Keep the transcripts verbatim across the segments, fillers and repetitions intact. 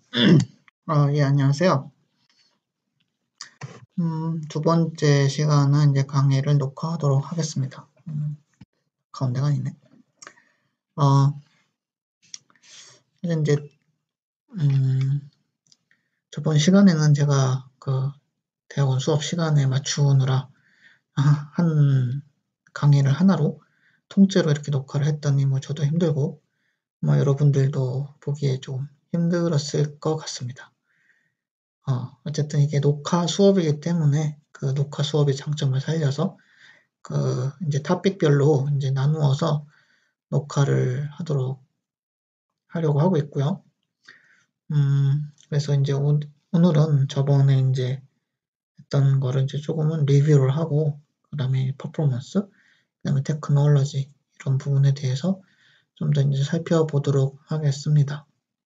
아, 예, 안녕하세요. 음, 두 번째 시간은 이제 강의를 녹화하도록 하겠습니다. 음, 가운데가 아니네. 어, 이제, 음, 저번 시간에는 제가 그 대학원 수업 시간에 맞추느라 아, 한 강의를 하나로 통째로 이렇게 녹화를 했더니 뭐 저도 힘들고, 뭐 여러분들도 보기에 좀 힘들었을 것 같습니다. 어, 어쨌든 이게 녹화 수업이기 때문에 그 녹화 수업의 장점을 살려서 그 이제 토픽별로 이제 나누어서 녹화를 하도록 하려고 하고 있고요. 음, 그래서 이제 오, 오늘은 저번에 이제 했던 거를 이제 조금은 리뷰를 하고, 그 다음에 퍼포먼스, 그 다음에 테크놀로지, 이런 부분에 대해서 좀 더 이제 살펴보도록 하겠습니다.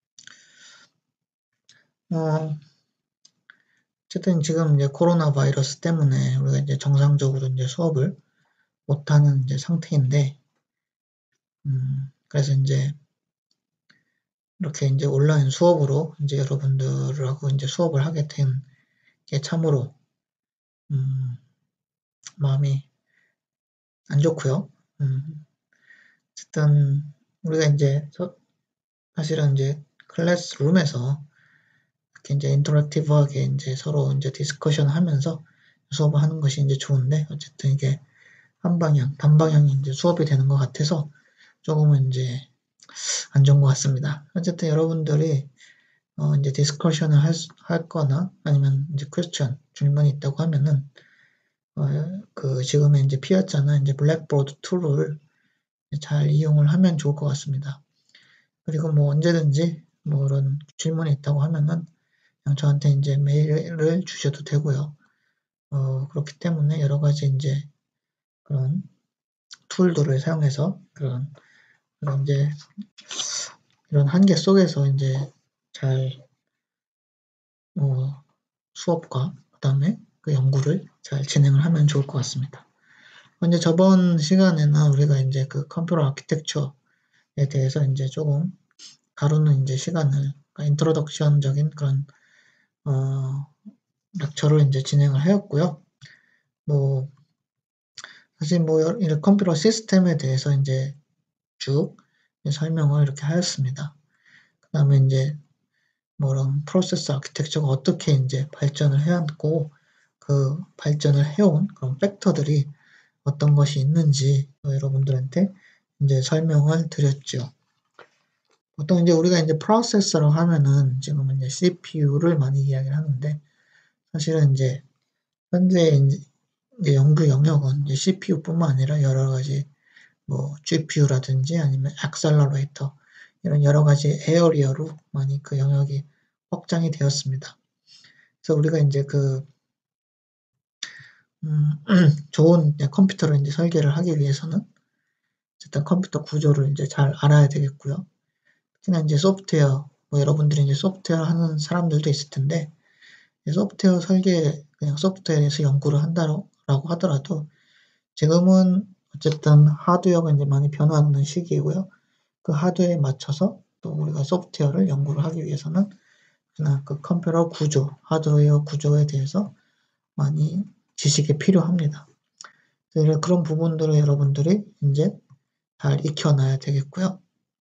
어, 어쨌든 지금 이제 코로나 바이러스 때문에 우리가 이제 정상적으로 이제 수업을 못하는 이제 상태인데, 음, 그래서 이제 이렇게 이제 온라인 수업으로 이제 여러분들하고 이제 수업을 하게 된 게 참으로 음, 마음이 안 좋고요. 음, 어쨌든 우리가 이제 사실은 이제 클래스룸에서 이렇게 이제 인터랙티브하게 이제 서로 이제 디스커션 하면서 수업을 하는 것이 이제 좋은데, 어쨌든 이게 한 방향, 단방향이 이제 수업이 되는 것 같아서 조금은 이제 안 좋은 것 같습니다. 어쨌든 여러분들이 어, 이제 디스커션을 할, 할 거나 아니면 이제 퀘스천, 질문이 있다고 하면은 어, 그 지금의 이제 피었잖아 이제 블랙보드 툴을 잘 이용을 하면 좋을 것 같습니다. 그리고 뭐 언제든지 뭐 이런 질문이 있다고 하면은 그냥 저한테 이제 메일을 주셔도 되고요. 어, 그렇기 때문에 여러 가지 이제 그런 툴들을 사용해서 그런, 그런 이제 이런 한계 속에서 이제 잘 뭐 수업과 그다음에 그 연구를 잘 진행을 하면 좋을 것 같습니다. 이제 저번 시간에는 우리가 이제 그 컴퓨터 아키텍처에 대해서 이제 조금 다루는 이제 시간을, 그러니까 인트로덕션적인 그런 어, 렉처를 이제 진행을 하였고요. 뭐 사실 뭐 이런 컴퓨터 시스템에 대해서 이제 쭉 설명을 이렇게 하였습니다. 그다음에 이제 뭐 이런 프로세스 아키텍처가 어떻게 이제 발전을 해왔고 그 발전을 해온 그런 팩터들이 어떤 것이 있는지 여러분들한테 이제 설명을 드렸죠. 보통 이제 우리가 이제 프로세서라고 하면은 지금은 이제 씨피유를 많이 이야기를 하는데, 사실은 이제 현재 이제 연구 영역은 이제 씨피유뿐만 아니라 여러 가지 뭐 지피유라든지 아니면 액셀러레이터 이런 여러 가지 에어리어로 많이 그 영역이 확장이 되었습니다. 그래서 우리가 이제 그 음, 좋은 컴퓨터를 이제 설계를 하기 위해서는 어쨌든 컴퓨터 구조를 이제 잘 알아야 되겠고요. 특히나 이제 소프트웨어, 뭐 여러분들이 이제 소프트웨어 하는 사람들도 있을 텐데, 소프트웨어 설계, 그냥 소프트웨어에 대해서 연구를 한다라고 하더라도 지금은 어쨌든 하드웨어가 이제 많이 변화하는 시기이고요. 그 하드웨어에 맞춰서 또 우리가 소프트웨어를 연구를 하기 위해서는 그냥 그 컴퓨터 구조, 하드웨어 구조에 대해서 많이 지식이 필요합니다. 그런 부분들을 여러분들이 이제 잘 익혀놔야 되겠고요.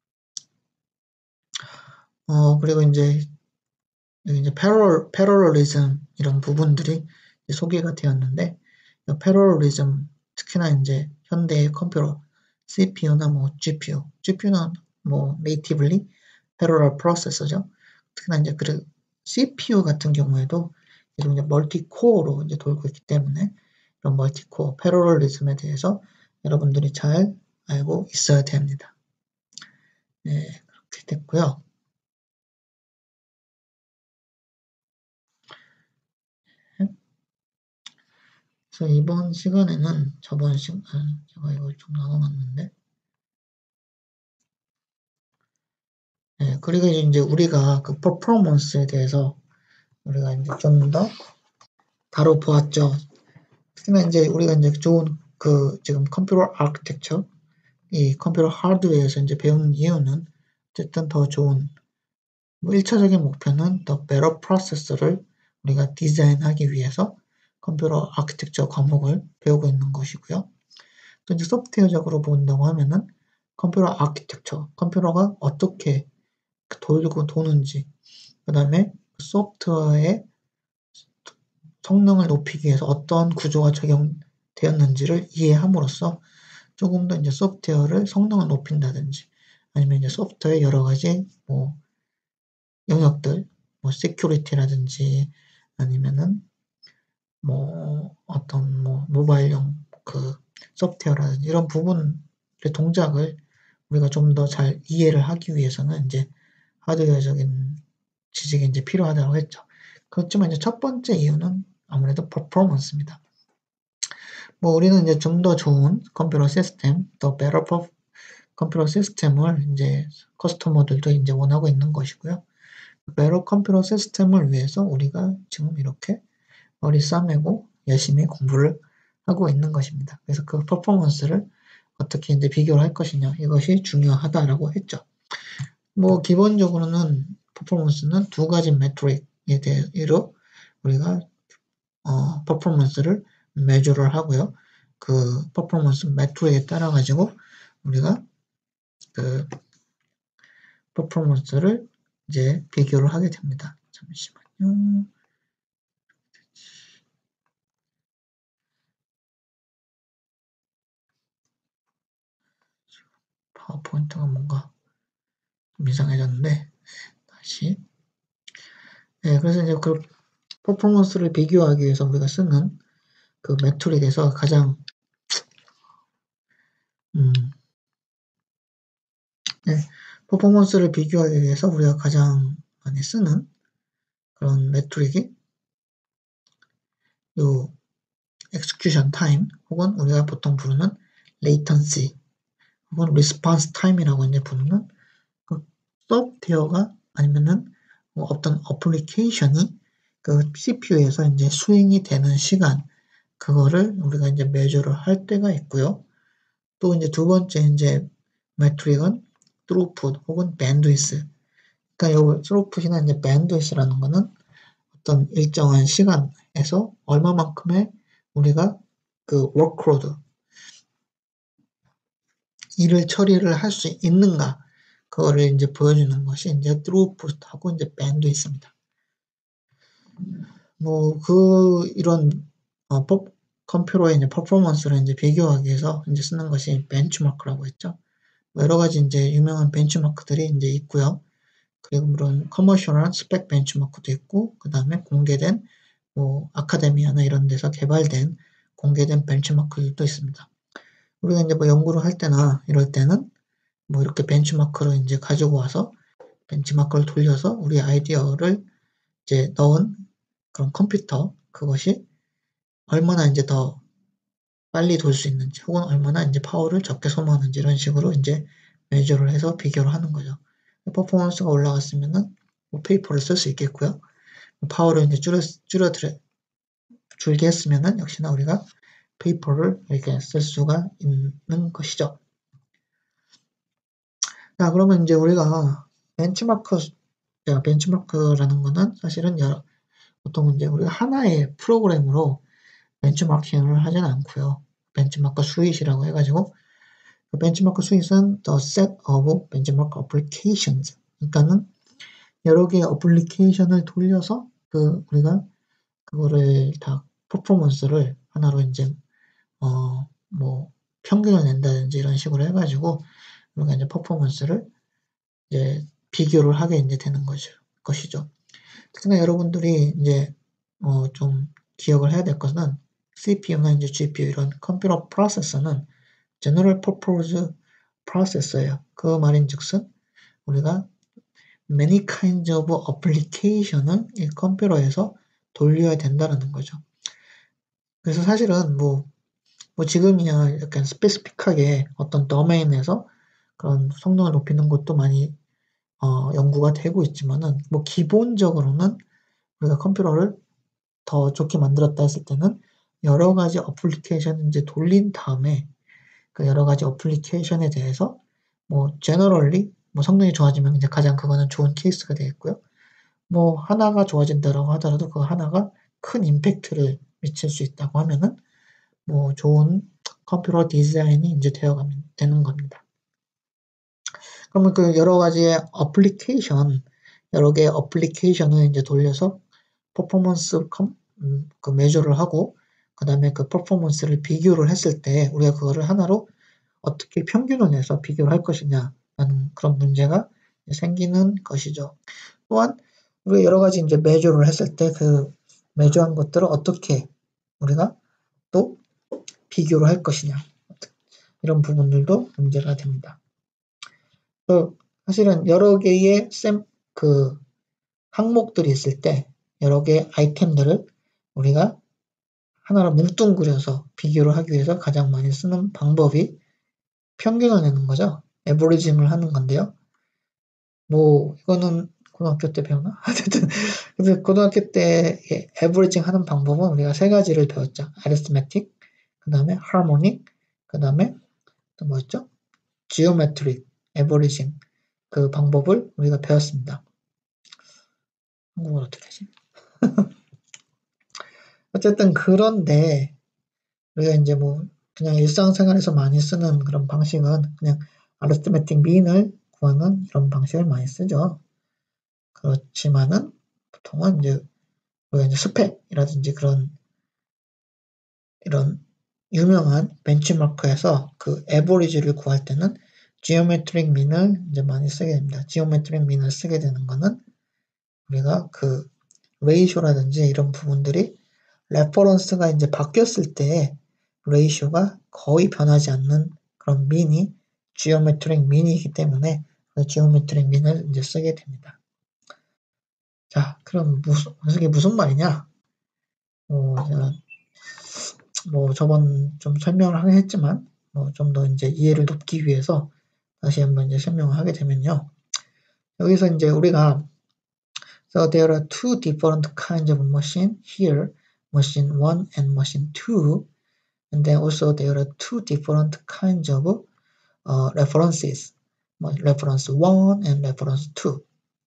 어, 그리고 이제 이제 패럴, 패러럴리즘 이런 부분들이 소개가 되었는데, 패러럴리즘 특히나 이제 현대의 컴퓨터 씨피유나 뭐 지피유, 지피유는 뭐 네이티블리 패러럴 프로세서죠. 특히나 이제 그 씨피유 같은 경우에도 이제 멀티 코어로 이제 돌고 있기 때문에 이런 멀티 코어 패러럴리즘에 대해서 여러분들이 잘 알고 있어야 됩니다. 네, 그렇게 됐고요. 그래서 이번 시간에는 저번 시간 제가 이걸 좀 나눠놨는데, 네, 그리고 이제 우리가 그 퍼포먼스에 대해서 우리가 이제 좀 더 다뤄보았죠. 특히나 이제 우리가 이제 좋은 그 지금 컴퓨터 아키텍처, 이 컴퓨터 하드웨어에서 이제 배우는 이유는 어쨌든 더 좋은 뭐 일 차적인 목표는 더 better processor를 우리가 디자인하기 위해서 컴퓨터 아키텍처 과목을 배우고 있는 것이고요. 또 이제 소프트웨어적으로 본다고 하면은 컴퓨터 아키텍처, 컴퓨터가 어떻게 돌고 도는지, 그 다음에 소프트웨어의 성능을 높이기 위해서 어떤 구조가 적용되었는지를 이해함으로써 조금 더 이제 소프트웨어를 성능을 높인다든지, 아니면 이제 소프트웨어 여러 가지 뭐 영역들, 뭐 시큐리티라든지 아니면은 뭐 어떤 뭐 모바일용 그 소프트웨어라든지 이런 부분의 동작을 우리가 좀 더 잘 이해를 하기 위해서는 이제 하드웨어적인 지식이 이제 필요하다고 했죠. 그렇지만 이제 첫 번째 이유는 아무래도 퍼포먼스입니다. 뭐 우리는 이제 좀 더 좋은 컴퓨터 시스템, 더 better 컴퓨터 시스템을 이제 커스터머들도 이제 원하고 있는 것이고요. better 컴퓨터 시스템을 위해서 우리가 지금 이렇게 머리 싸매고 열심히 공부를 하고 있는 것입니다. 그래서 그 퍼포먼스를 어떻게 이제 비교를 할 것이냐, 이것이 중요하다라고 했죠. 뭐 기본적으로는 퍼포먼스는 두 가지 매트릭에 대해로 우리가 어, 퍼포먼스를 매주를 하고요. 그 퍼포먼스 매트릭에 따라 가지고 우리가 그 퍼포먼스를 이제 비교를 하게 됩니다. 잠시만요. 파워포인트가 뭔가 좀 이상해졌는데 다시. 네, 그래서 이제 그 퍼포먼스를 비교하기 위해서 우리가 쓰는 그 매트릭에서 가장 음, 네, 퍼포먼스를 비교하기 위해서 우리가 가장 많이 쓰는 그런 매트릭이 요 execution time 혹은 우리가 보통 부르는 latency 혹은 response time이라고 이제 부르는 그 소프트웨어가 아니면은 뭐 어떤 어플리케이션이 그 씨피유에서 이제 수행이 되는 시간, 그거를 우리가 이제 measure를 할 때가 있고요. 또 이제 두 번째 이제 매트릭은 throughput 혹은 bandwidth. 그러니까 요 throughput이나 이제 bandwidth라는 거는 어떤 일정한 시간에서 얼마만큼의 우리가 그 workload, 일을 처리를 할 수 있는가, 그거를 이제 보여주는 것이 이제 throughput하고 이제 bandwidth입니다. 뭐 그 이런 어, 퍼, 컴퓨터의 이제 퍼포먼스를 이제 비교하기 위해서 이제 쓰는 것이 벤치마크라고 했죠. 여러 가지 이제 유명한 벤치마크들이 이제 있고요. 그리고 물론 커머셜한 스펙 벤치마크도 있고, 그 다음에 공개된 뭐 아카데미아나 이런 데서 개발된 공개된 벤치마크들도 있습니다. 우리가 이제 뭐 연구를 할 때나 이럴 때는 뭐 이렇게 벤치마크를 이제 가지고 와서 벤치마크를 돌려서 우리 아이디어를 이제 넣은 그런 컴퓨터, 그것이 얼마나 이제 더 빨리 돌 수 있는지 혹은 얼마나 이제 파워를 적게 소모하는지 이런 식으로 이제 메저를 해서 비교를 하는 거죠. 퍼포먼스가 올라갔으면은 뭐 페이퍼를 쓸 수 있겠고요. 파워를 이제 줄여, 줄여 줄게 했으면은 역시나 우리가 페이퍼를 이렇게 쓸 수가 있는 것이죠. 자, 그러면 이제 우리가 벤치마크, 자, 벤치마크라는 거는 사실은 여러, 보통 이제 우리가 하나의 프로그램으로 벤치마킹을 하지는 않고요. 벤치마크 수잇이라고 해가지고 그 벤치마크 수잇은 the set of benchmark applications. 그러니까는 여러 개의 어플리케이션을 돌려서 그 우리가 그거를 다 퍼포먼스를 하나로 이제 어 뭐 평균을 낸다든지 이런 식으로 해가지고 우리가 이제 퍼포먼스를 이제 비교를 하게 이제 되는 거죠. 것이죠. 특히나 여러분들이 이제 어 좀 기억을 해야 될 것은 씨피유나 이제 지피유 이런 컴퓨터 프로세서는 General Purpose Processor예요. 그 말인즉슨 우리가 many kinds of application을 이 컴퓨터에서 돌려야 된다는 거죠. 그래서 사실은 뭐, 뭐 지금이야 약간 스페시픽하게 어떤 도메인에서 그런 성능을 높이는 것도 많이 어, 연구가 되고 있지만은 뭐 기본적으로는 우리가 컴퓨터를 더 좋게 만들었다 했을 때는 여러 가지 어플리케이션을 이제 돌린 다음에 그 여러 가지 어플리케이션에 대해서 뭐 generally 뭐 성능이 좋아지면 이제 가장 그거는 좋은 케이스가 되겠고요. 뭐 하나가 좋아진다라고 하더라도 그 하나가 큰 임팩트를 미칠 수 있다고 하면은 뭐 좋은 컴퓨터 디자인이 이제 되어가면 되는 겁니다. 그러면 그 여러 가지의 어플리케이션, 여러 개의 어플리케이션을 이제 돌려서 퍼포먼스 컴, 음, 그 매저를 하고, 그 다음에 그 퍼포먼스를 비교를 했을 때 우리가 그거를 하나로 어떻게 평균을 내서 비교를 할 것이냐라는 그런 문제가 생기는 것이죠. 또한 우리가 여러 가지 이제 매저를 했을 때 그 매저한 것들을 어떻게 우리가 또 비교를 할 것이냐, 이런 부분들도 문제가 됩니다. 그 사실은 여러 개의 샘, 그 항목들이 있을 때 여러 개의 아이템들을 우리가 하나로 뭉뚱그려서 비교를 하기 위해서 가장 많이 쓰는 방법이 평균을 내는 거죠. 에버리징을 하는 건데요. 뭐 이거는 고등학교 때 배우나? 어쨌든 그래서 고등학교 때 에버리징 하는 방법은 우리가 세 가지를 배웠죠. 아리스메틱, 그 다음에 하모닉, 그 다음에 또 뭐였죠? 지오메트릭, 에버리징, 그 방법을 우리가 배웠습니다. 한국어로 어떻게 하지? 어쨌든 그런데 우리가 이제 뭐 그냥 일상생활에서 많이 쓰는 그런 방식은 그냥 아리스메틱 민을 구하는 이런 방식을 많이 쓰죠. 그렇지만은 보통은 이제 우리가 이제 스펙이라든지 그런 이런 유명한 벤치마크에서 그 에버리지를 구할 때는 지오메트릭 민을 이제 많이 쓰게 됩니다. 지오메트릭 민을 쓰게 되는 거는 우리가 그 레이쇼라든지 이런 부분들이 레퍼런스가 이제 바뀌었을 때 레이쇼가 거의 변하지 않는 그런 민이 지오메트릭 민이기 때문에 그 지오메트릭 민을 이제 쓰게 됩니다. 자, 그럼 무슨, 이게 무슨 말이냐? 어, 뭐 저번 좀 설명을 하긴 했지만 뭐 좀 더 이제 이해를 돕기 위해서 다시 한번 이제 설명을 하게 되면요. 여기서 이제 우리가 so there are two different kinds of machine here, machine one and machine two, and then also there are two different kinds of uh, references, reference one and reference two.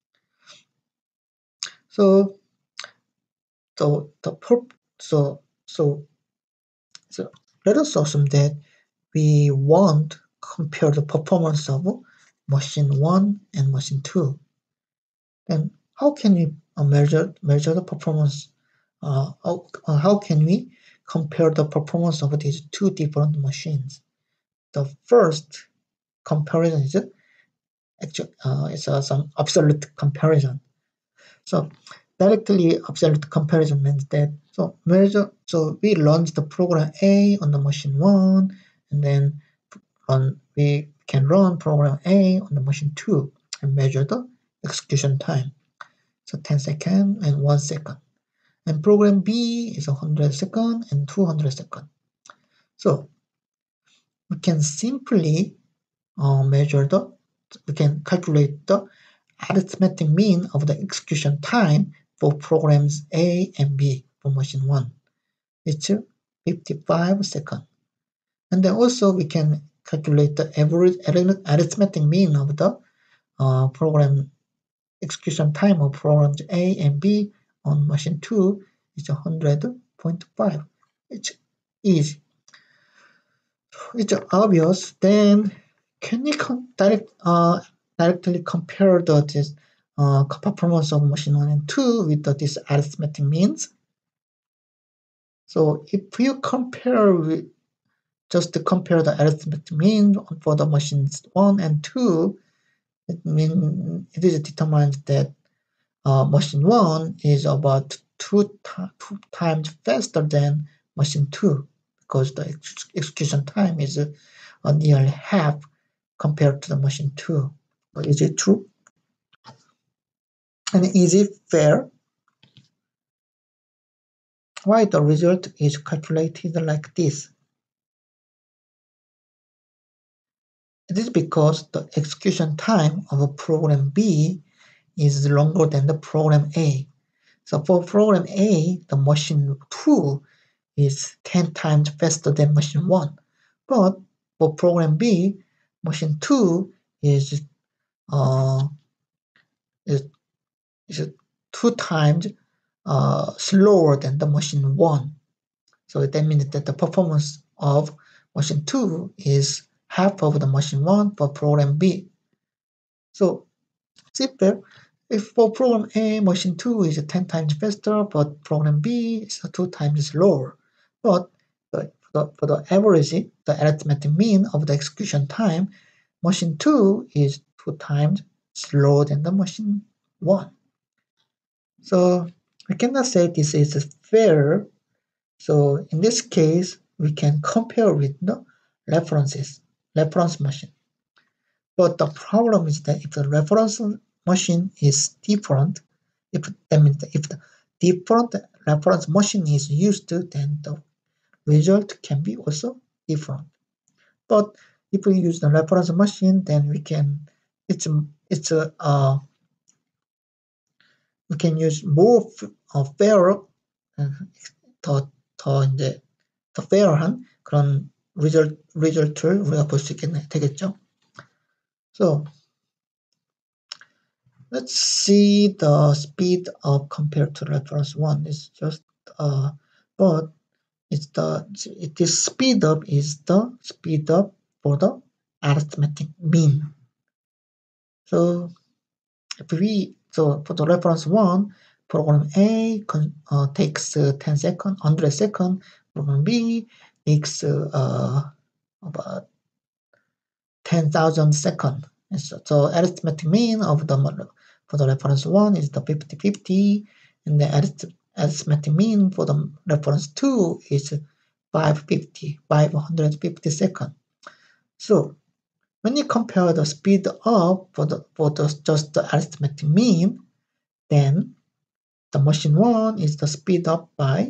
So so the purp so so so let us assume that we want to compare the performance of machine one and machine two. Then how can we uh, measure measure the performance? Uh, how, uh, how can we compare the performance of these two different machines? The first comparison is actually uh, it's uh, some absolute comparison. So directly absolute comparison means that so measure so we launch the program A on the machine one, and then run we can run program A on the machine two and measure the execution time. So ten seconds and one second. And program B is one hundred seconds and two hundred seconds. So we can simply uh, measure the, we can calculate the arithmetic mean of the execution time for programs A and B for machine one. It's fifty-five seconds. And then also we can calculate the average arithmetic mean of the uh, program execution time of programs A and B on machine two is one hundred point five. It's easy. It's obvious. Then can we con- direct, uh, directly compare the this, uh, performance of machine one and two with the, this arithmetic means? So if you compare with just to compare the arithmetic mean for the machines one and two, it mean it is determined that uh, machine one is about two, two times faster than machine two because the ex- execution time is uh, nearly half compared to the machine two. Is it true? And is it fair? Why the result is calculated like this? It is because the execution time of a program B is longer than the program A. So for program A, the machine two is ten times faster than machine one. But for program B, machine two is uh, is, is two times uh, slower than the machine one. So that means that the performance of machine two is half of the machine one for program B. So simple. If for program A, machine two is ten times faster, but program B is two times slower. But the, for, the, for the average, the arithmetic mean of the execution time, machine two is two times slower than the machine one. So we cannot say this is fair. So in this case, we can compare with the references, reference machine. But the problem is that if the reference machine is different, if that means that if the different reference machine is used, then the result can be also different. But if we use the reference machine, then we can it's it's a uh, we can use more uh, fair 더, 더 이제 더 fair한 그런 result, result를 우리가 볼 수 있겠네, 되겠죠? So let's see the speed up compared to reference one. It's just uh, but it's the it is speed up is the speed up for the arithmetic mean. So if we so for the reference one, program A uh, takes uh, ten seconds, one hundred seconds. Program B takes uh, about ten thousand seconds. So, so arithmetic mean of the for the reference one is the fifty fifty, and the arithmetic mean for the reference two is five fifty, five hundred fifty seconds. So when you compare the speed up for the for the just the arithmetic mean, then the machine one is the speed up by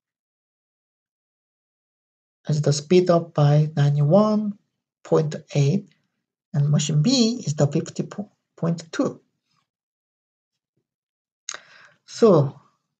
is the speed up by ninety-one point eight, and machine B is the fifty point two. So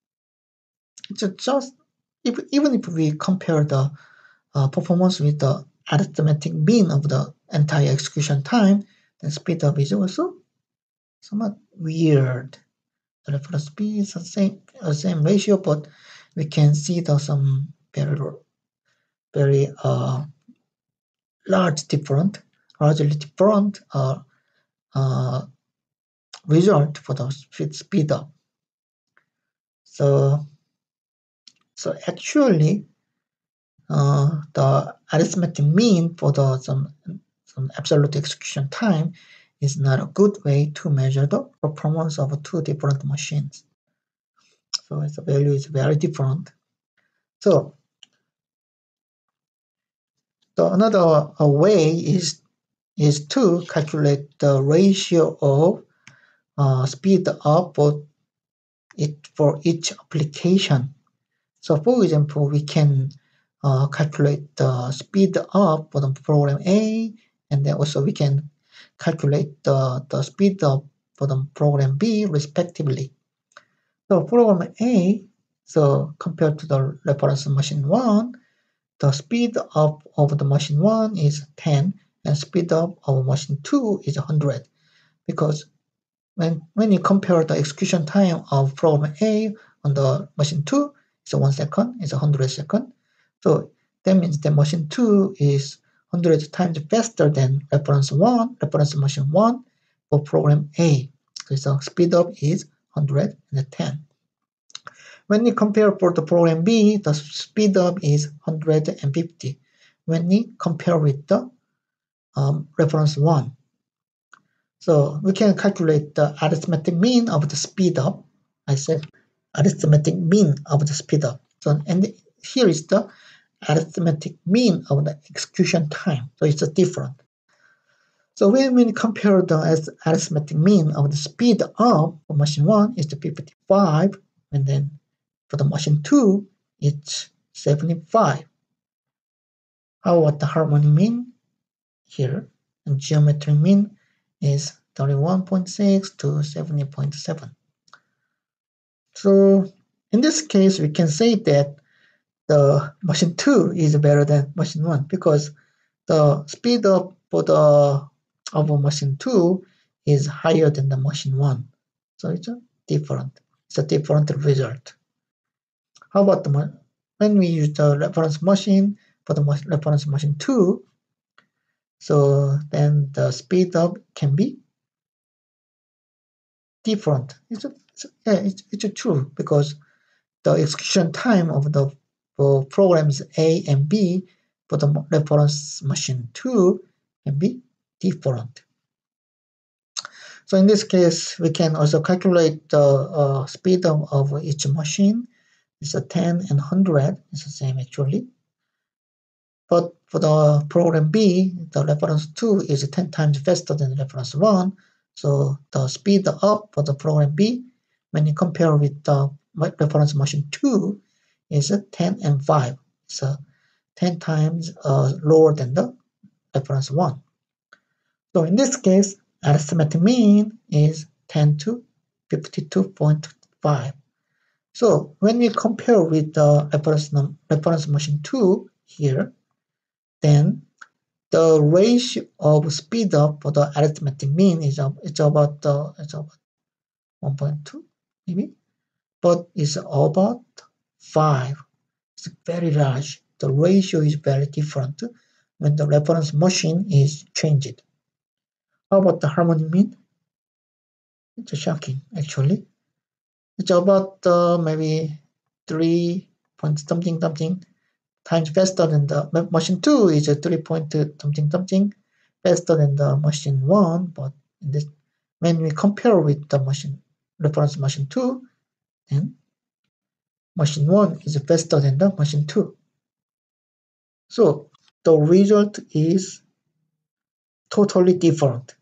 just if, even if we compare the uh, performance with the arithmetic mean of the entire execution time, then speed up is also somewhat weird. The reference B is the same, uh, same ratio, but we can see the some very very uh, large different, largely different uh, uh, result for the speed up. So, so actually, uh, the arithmetic mean for the some some absolute execution time is not a good way to measure the performance of two different machines. So its value is very different. So, so another uh, way is is to calculate the ratio of uh, speed up for it for each application. So for example, we can uh, calculate the speed up for the program A, and then also we can calculate the, the speed up for the program B respectively. So program A, so compared to the reference machine one, the speed up of the machine one is ten, and speed up of machine two is one hundred, because when, when you compare the execution time of program A on the machine two, it's one second, it's one hundred seconds. So that means the machine two is one hundred times faster than reference one, reference machine one for program A. So the speed up is one hundred ten. When you compare for the program B, the speed up is one hundred fifty. When you compare with the um, reference one. So we can calculate the arithmetic mean of the speed up. I said arithmetic mean of the speed up. So and here is the arithmetic mean of the execution time. So it's different. So when we compare the arithmetic mean of the speed up for machine one is the fifty-five, and then for the machine two it's seventy-five. How about the harmonic mean? Here, and geometric mean is thirty-one point six to seventy point seven. So in this case, we can say that the machine two is better than machine one, because the speed up for the of machine two is higher than the machine one. So it's a different. It's a different result. How about the when we use the reference machine for the reference machine two? So then the speed up can be different. It's, a, it's a, yeah, it's, it's true because the execution time of the for programs A and B for the reference machine two can be different. So in this case, we can also calculate the uh, speed of, of each machine. It's a ten and one hundred. It's the same actually. But for the program B, the reference two is ten times faster than reference one. So the speed up for the program B, when you compare with the reference machine two, is ten and five. It's uh, ten times uh, lower than the reference one. So in this case, arithmetic mean is ten to fifty-two point five. So when we compare with the reference, reference machine two here, then the ratio of speed up for the arithmetic mean is uh, it's about uh, it's about one point two maybe, but it's about five. It's very large. The ratio is very different when the reference machine is changed. How about the harmonic mean? It's shocking actually. It's about uh, maybe three point something something times faster than the machine two is a three point something something faster than the machine one, but in this, when we compare with the machine reference machine two, then machine one is faster than the machine two. So the result is totally different.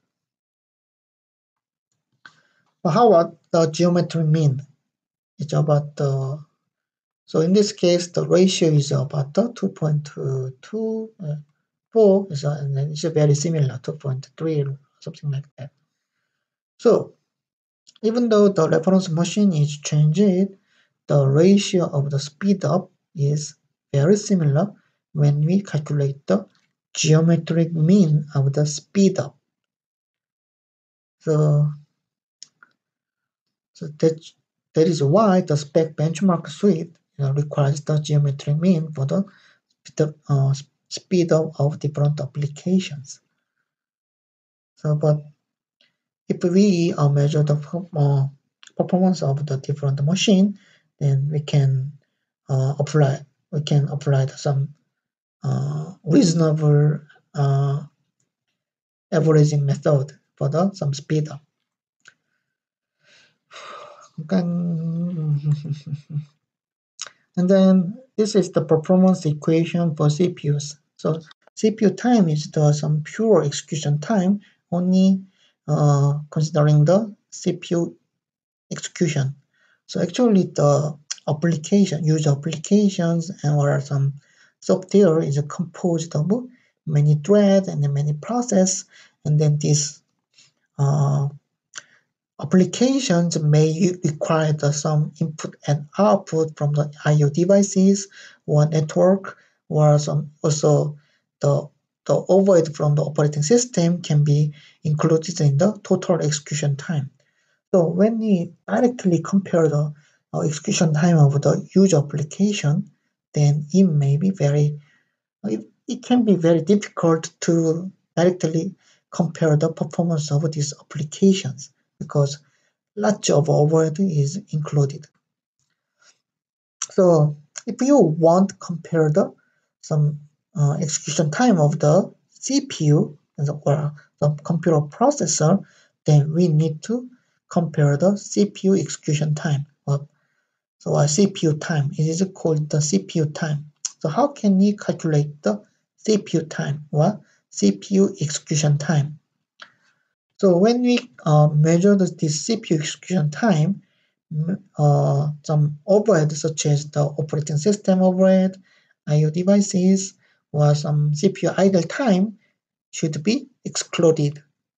But how about the geometry mean? It's about the, so in this case, the ratio is about the two point two four, is uh, and then it's very similar, two point three, something like that. So even though the reference machine is changed, the ratio of the speed up is very similar when we calculate the geometric mean of the speed up. So, so that, that is why the spec benchmark suite you know, requires the geometric mean for the, the uh, speed up of different applications. So, but if we uh, measure the uh, performance of the different machine, then we can uh, apply we can apply some uh, reasonable uh, averaging method for the some speed up. And then this is the performance equation for C P Us. So C P U time is the some pure execution time only uh, considering the C P U execution. So actually the application, user applications and or some software is composed of many threads and many processes, and then this uh, applications may require the, some input and output from the I O devices or network, or some also the the overhead from the operating system can be included in the total execution time. So when we directly compare the uh, execution time of the user application, then it may be very, it, it can be very difficult to directly compare the performance of these applications because lots of overhead is included. So if you want to compare the some uh, execution time of the C P U or the computer processor, then we need to compare the C P U execution time. So a C P U time, it is called the C P U time. So how can we calculate the C P U time or C P U execution time? So when we uh, measure the, this C P U execution time, uh, some overhead such as the operating system overhead, I O devices, or some C P U idle time should be excluded.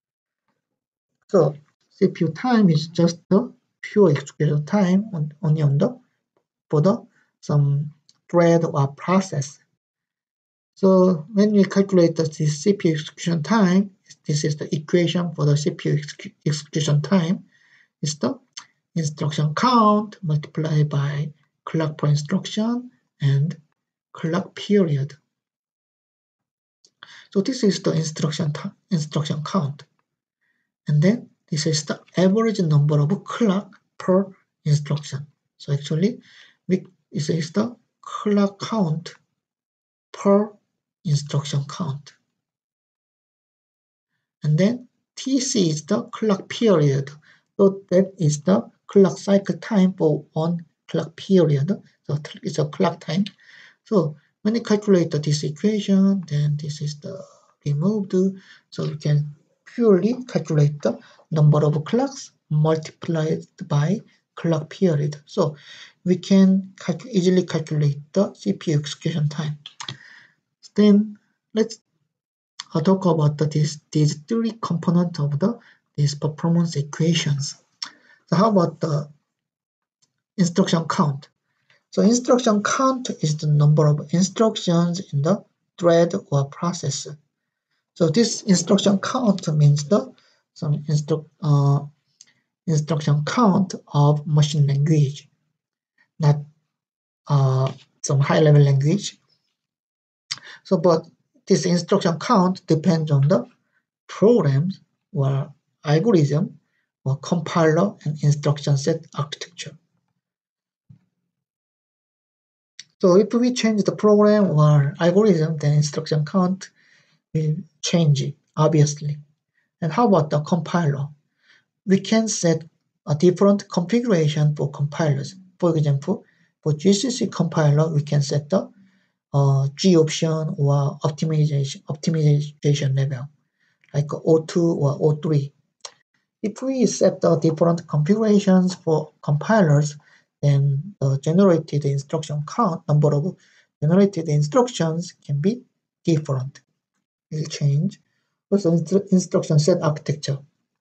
So C P U time is just the pure execution time on, only on the for the some thread or process. So when we calculate the C P U execution time, this is the equation for the C P U exec execution time. It's the instruction count multiplied by clock per instruction and clock period. So this is the instruction instruction count, and then this is the average number of clock per instruction. So actually, we, this is the clock count per instruction count, and then T C is the clock period. So that is the clock cycle time for one clock period. So it's a clock time. So when you calculate this equation, then this is the removed. So we can purely calculate the number of clocks multiplied by clock period. So we can calc easily calculate the C P U execution time. Then let's uh, talk about the, these, these three components of the these performance equations. So how about the instruction count? So instruction count is the number of instructions in the thread or processor. So this instruction count means the some instru uh, instruction count of machine language, not uh, some high-level language. So, but this instruction count depends on the programs or algorithm or compiler and instruction set architecture. So if we change the program or algorithm, then instruction count will change, obviously. And how about the compiler? We can set a different configuration for compilers. For example, for G C C compiler, we can set the uh, G option or optimization optimization level, like O two or O three. If we set the different configurations for compilers, then the generated instruction count, number of generated instructions can be different. It will change. Also, instru instruction set architecture.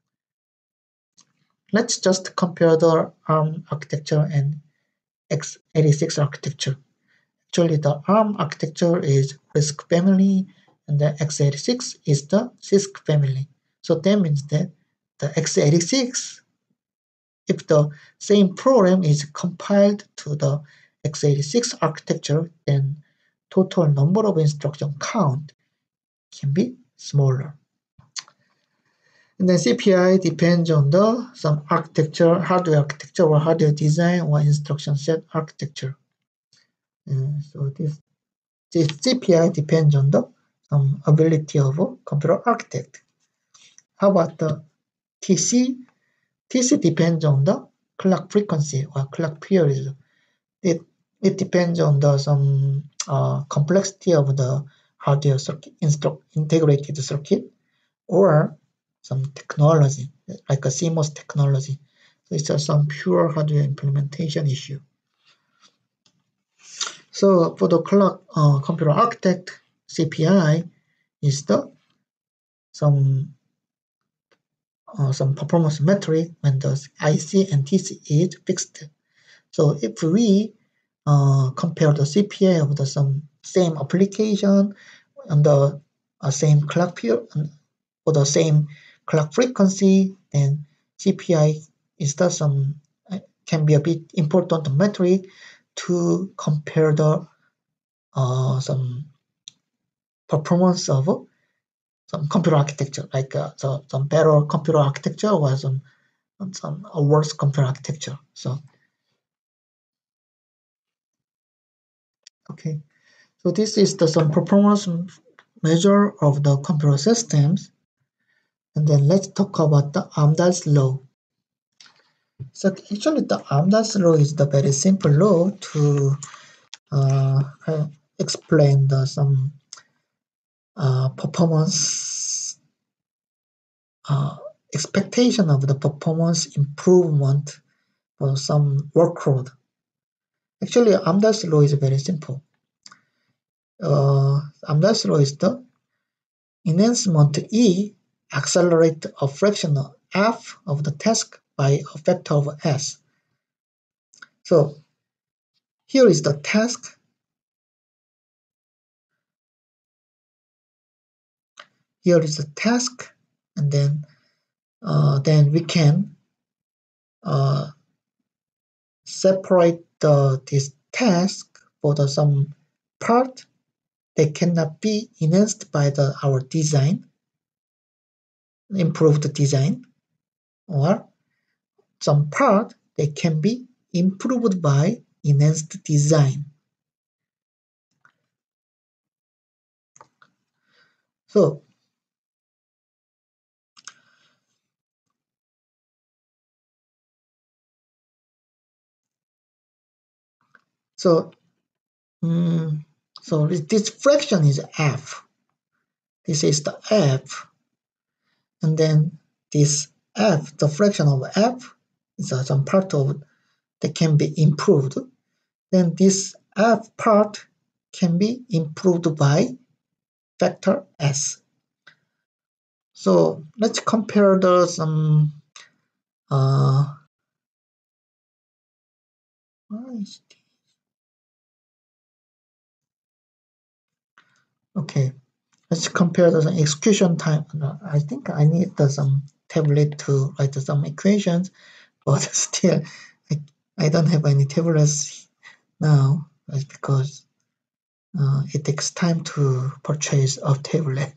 Let's just compare the ARM architecture and x eighty-six architecture. Actually, the ARM architecture is RISC family, and the x eighty-six is the CISC family. So that means that the x eighty-six, if the same program is compiled to the x eighty-six architecture, then total number of instruction count can be smaller. And then C P I depends on the some architecture, hardware architecture or hardware design or instruction set architecture. Uh, so this, this C P I depends on the some ability of a computer architect. How about the T C? T C depends on the clock frequency or clock period. It it depends on the some uh, complexity of the hardware circuit, integrated circuit, or some technology, like a C M O S technology. So it's a, some pure hardware implementation issue. So for the clock uh, computer architect, C P I is the some uh, some performance metric when the I C and T C is fixed. So if we uh, compare the C P I of the some same application and the uh, same clock period or the same clock frequency, then C P I is the some can be a bit important metric to compare the uh, some performance of some computer architecture, like uh, so some better computer architecture or some some worse computer architecture. So okay, so this is the some performance measure of the computer systems. And then let's talk about the Amdahl's law. So actually the Amdahl's law is the very simple law to uh, explain the some uh, performance uh, expectation of the performance improvement for some workload. Actually, Amdahl's law is very simple. Uh, Amdahl's law is the enhancement E accelerate a fraction of f of the task by a factor of s. So here is the task. Here is the task and then uh, then we can uh, separate the this task for the some part that cannot be enhanced by the our design, improved design, or some part that can be improved by enhanced design. So so um, so this fraction is f. This is the f, and then this f, the fraction of f, is uh, some part of that can be improved. Then this f part can be improved by factor s. So let's compare the some uh, okay. Let's compare the execution time. I think I need the, some tablet to write some equations, but still I, I don't have any tablets now. That's because uh, it takes time to purchase a tablet.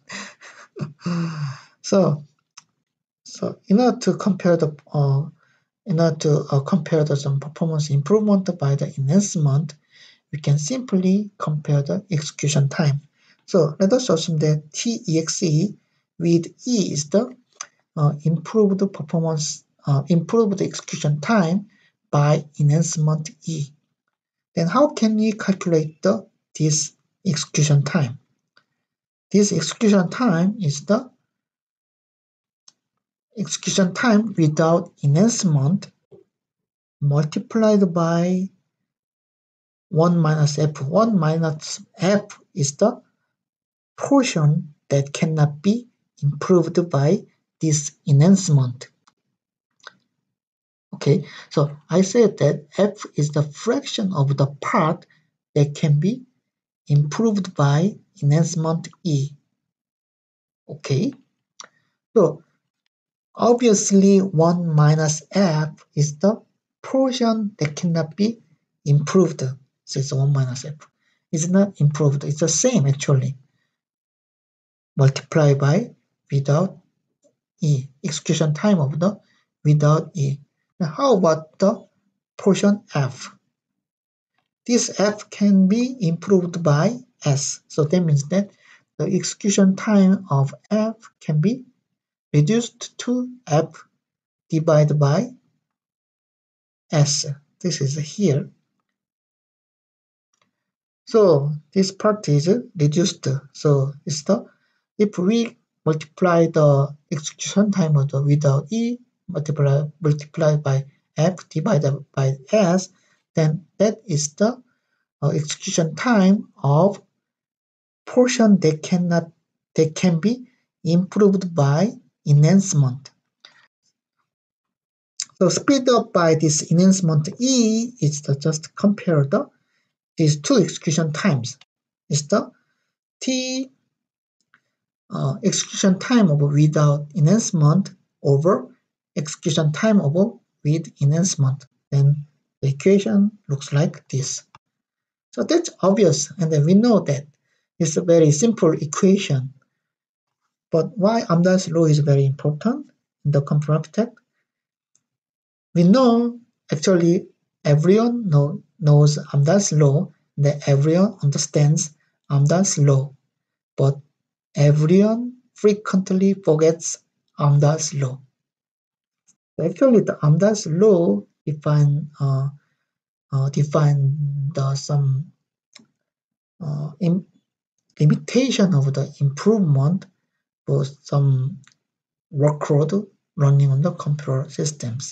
so, so in order to compare the uh, in order to uh, compare the some performance improvement by the enhancement, we can simply compare the execution time. So let us assume that T E X E with E is the uh, improved performance, uh, improved execution time by enhancement E. Then how can we calculate the this execution time? This execution time is the execution time without enhancement multiplied by one minus f. one minus f is the portion that cannot be improved by this enhancement. Okay, so I said that f is the fraction of the part that can be improved by enhancement E. Okay, so obviously one minus f is the portion that cannot be improved. So it's one minus f. It's not improved, it's the same actually. Multiply by without E, execution time of the without E. Now how about the portion f? This f can be improved by s. So that means that the execution time of f can be reduced to f divided by s. This is here. So this part is reduced. So it's the if we multiply the execution time of the without E multiply multiplied by f divided by s, then that is the uh, execution time of portion that cannot that can be improved by enhancement. So speed up by this enhancement E is the just compare the these two execution times. Is the T uh, execution time of without enhancement over execution time of with enhancement. Then the equation looks like this. So that's obvious, and then we know that it's a very simple equation. But why Amdahl's law is very important in the computer architect? We know actually everyone know, knows Amdahl's law, that everyone understands Amdahl's law, but everyone frequently forgets Amdahl's law. Actually, the Amdahl's law define uh, uh, define the some uh, in, limitation of the improvement for some workload running on the computer systems.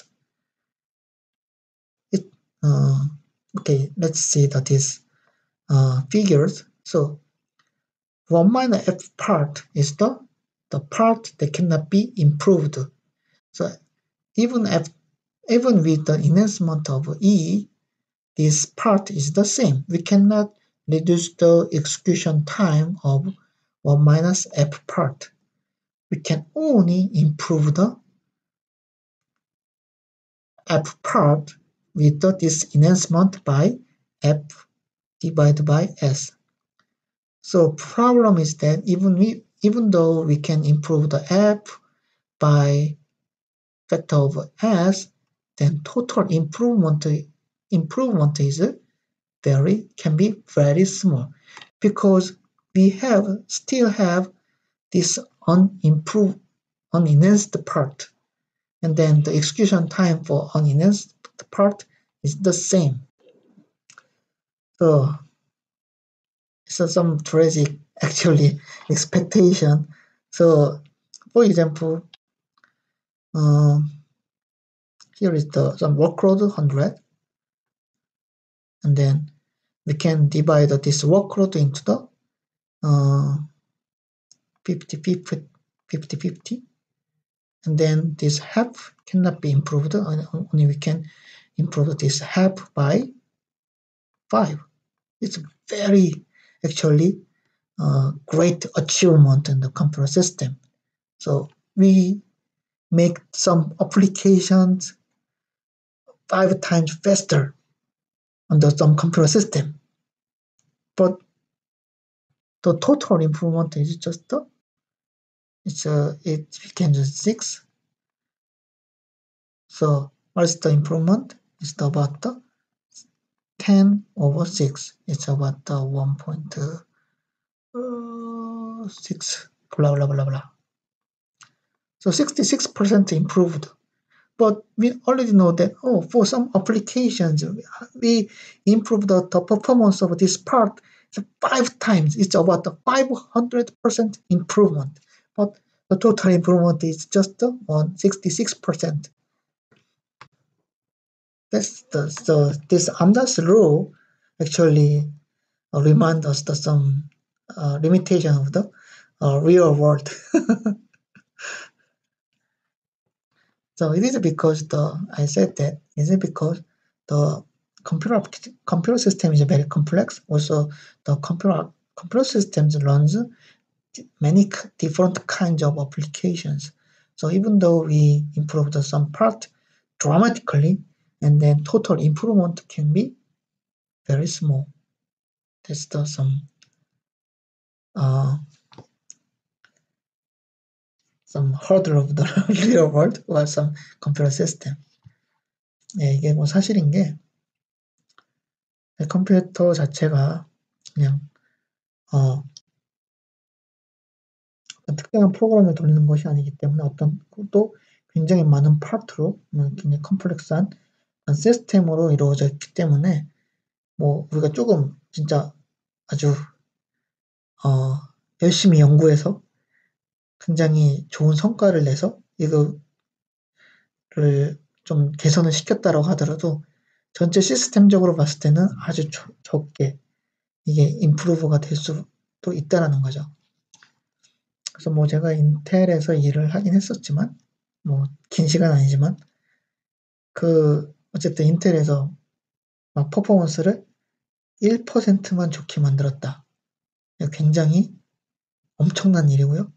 It uh, okay. Let's see that is uh, figures. So one minus f part is the the part that cannot be improved. So even if even with the enhancement of E, this part is the same. We cannot reduce the execution time of one minus f part. we can only improve the F part with the, this enhancement by F divided by S. So problem is that even we, even though we can improve the F by factor of S, then total improvement improvement is very can be very small because we have still have this unimproved unenhanced part, and then the execution time for unenhanced part is the same. So it's some tragic actually expectation. So for example, um, here is the some workload one hundred, and then we can divide this workload into the uh, fifty fifty, and then this half cannot be improved, only we can improve this half by five. It's very actually uh, great achievement in the computer system. So we make some applications five times faster under some computer system, but the total improvement is just the it's a it becomes six. So what's the improvement? It's about the ten over six. It's about the one point six blah blah blah blah. So sixty-six percent improved. But we already know that, oh, for some applications, we improve the, the performance of this part five times. It's about the five hundred percent improvement. But the total improvement is just on sixty-six percent. That's the, the this Amdahl's law actually uh, reminds us of some uh, limitation of the uh, real world. So it is because the I said that is it because the computer computer system is very complex. Also, the computer computer systems runs many different kinds of applications. So even though we improve the some part dramatically, and then total improvement can be very small. That's the some uh, some hurdle of the real world or some computer system. 예, 이게 뭐 사실인 게 컴퓨터 자체가 그냥 어, 특정한 프로그램을 돌리는 것이 아니기 때문에 어떤 또 굉장히 많은 파트로 굉장히 컴플렉스한 시스템으로 이루어져 있기 때문에 뭐 우리가 조금 진짜 아주 어, 열심히 연구해서 굉장히 좋은 성과를 내서 이거를 좀 개선을 시켰다라고 하더라도 전체 시스템적으로 봤을 때는 아주 조, 적게 이게 임프루브가 될 수도 있다라는 거죠. 그래서 뭐 제가 인텔에서 일을 하긴 했었지만 뭐 긴 시간 아니지만 그 어쨌든 인텔에서 막 퍼포먼스를 일 퍼센트만 좋게 만들었다. 굉장히 엄청난 일이고요.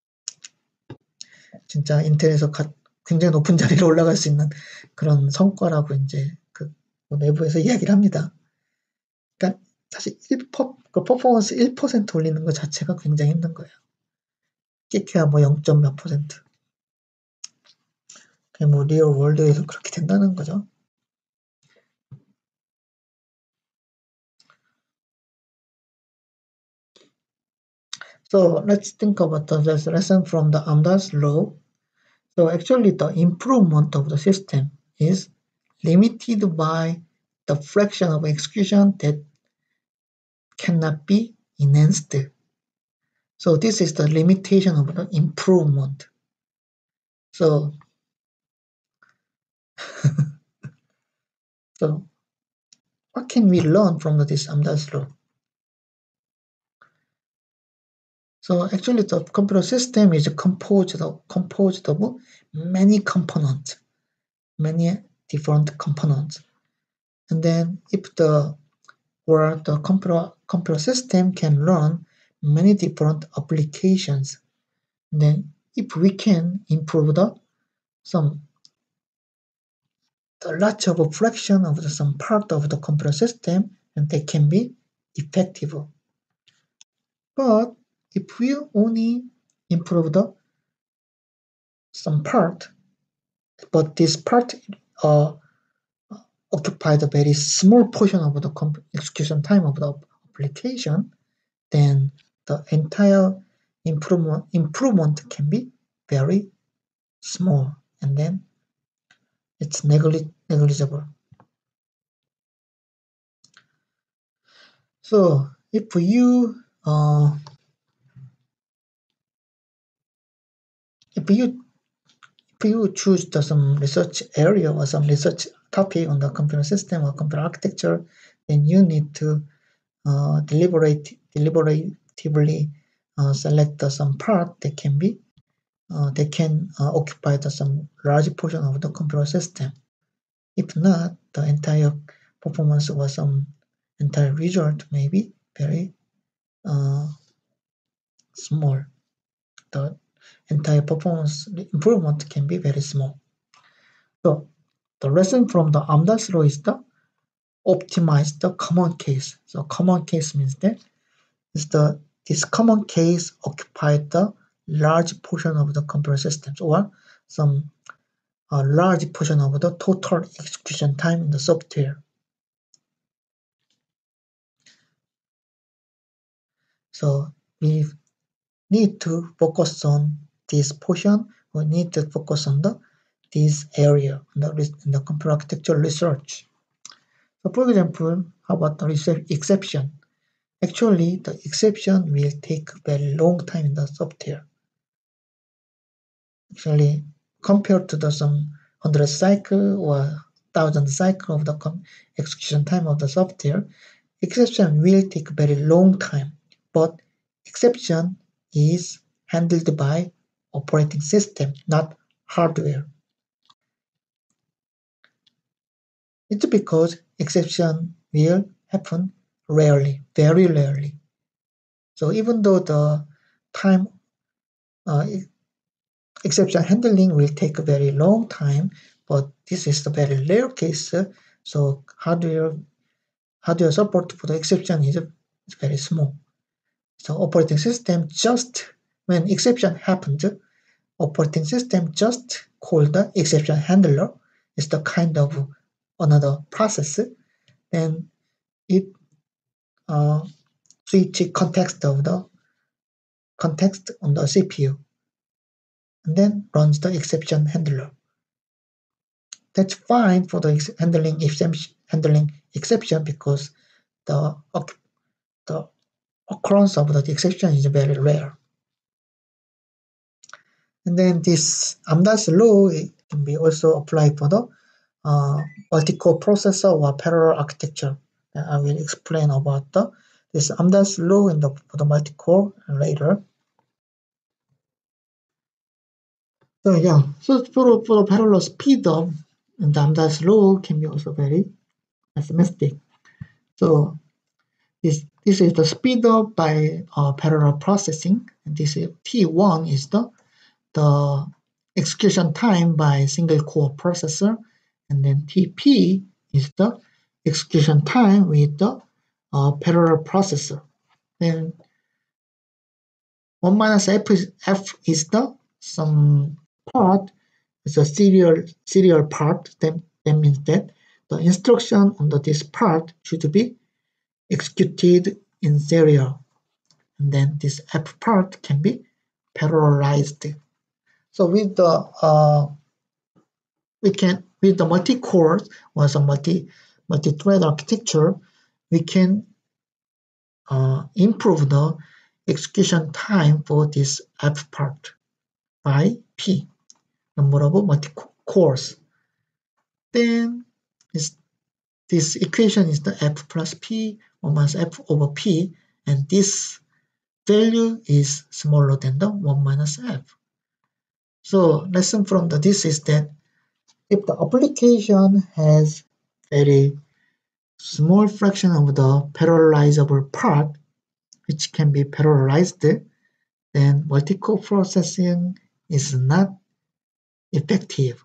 진짜 인텔에서 가, 굉장히 높은 자리로 올라갈 수 있는 그런 성과라고 이제 그 내부에서 이야기를 합니다. 그러니까 사실 일 퍼, 그 퍼포먼스 일 퍼센트 올리는 것 자체가 굉장히 힘든 거예요. 끼켜야 뭐 영 점 몇 퍼센트. 그냥 뭐 리얼 월드에서 그렇게 된다는 거죠. So let's think about the lesson from the Amdahl's law. So actually the improvement of the system is limited by the fraction of execution that cannot be enhanced. So this is the limitation of the improvement. So, so what can we learn from this Amdahl's law? So actually the computer system is composed of, composed of many components, many different components. And then if the or the computer, computer system can run many different applications, then if we can improve the some the large of a fraction of the some part of the computer system, and they can be effective. But if we only improve the some part, but this part uh, occupy the very small portion of the execution time of the application, then the entire improvement improvement can be very small, and then it's negli negligible. So if you uh, if you if you choose the, some research area or some research topic on the computer system or computer architecture, then you need to uh, deliberate deliberatively uh, select the, some part that can be uh, they can uh, occupy the, some large portion of the computer system. If not, the entire performance or some entire result may be very uh, small. The entire performance improvement can be very small. So the lesson from the Amdahl's law is the optimize the common case. So common case means that is the this common case occupied the large portion of the computer systems or some uh, large portion of the total execution time in the software. So we need to focus on this portion. We need to focus on the this area in the, in the computer architecture research. So for example, how about the exception? Actually, the exception will take a very long time in the software. Actually, compared to the some hundred cycle or thousand cycle of the execution time of the software, exception will take a very long time. But exception is handled by operating system, not hardware. It's because exception will happen rarely, very rarely. So even though the time uh, exception handling will take a very long time, but this is a very rare case. So hardware hardware support for the exception is very small. So operating system just when exception happened, operating system just call the exception handler. It's the kind of another process. Then it uh, switch context of the context on the C P U, and then runs the exception handler. That's fine for the handling exception, handling exception because the the occurrence of the exception is very rare. And then this Amdahl's law can be also applied for the uh, multi-core processor or parallel architecture. And I will explain about the this Amdahl's law in the for the multi-core later. So yeah, so for, for the parallel speed up, and the Amdahl's law can be also very pessimistic. So this this is the speed up by uh, parallel processing, and this is T one is the the execution time by single core processor, and then T P is the execution time with the uh, parallel processor. Then one minus f is, f is the some part, it's a serial serial part. That, that means that the instruction on the, this part should be executed in serial, and then this f part can be parallelized. So with the uh, we can with the multi-core or some multi multi-thread architecture, we can uh, improve the execution time for this f part by p, number of multi-cores. Then this this equation is the f plus p or minus f over p, and this value is smaller than the one minus f. So lesson from the this is that if the application has very small fraction of the parallelizable part, which can be parallelized, then multi-core processing is not effective.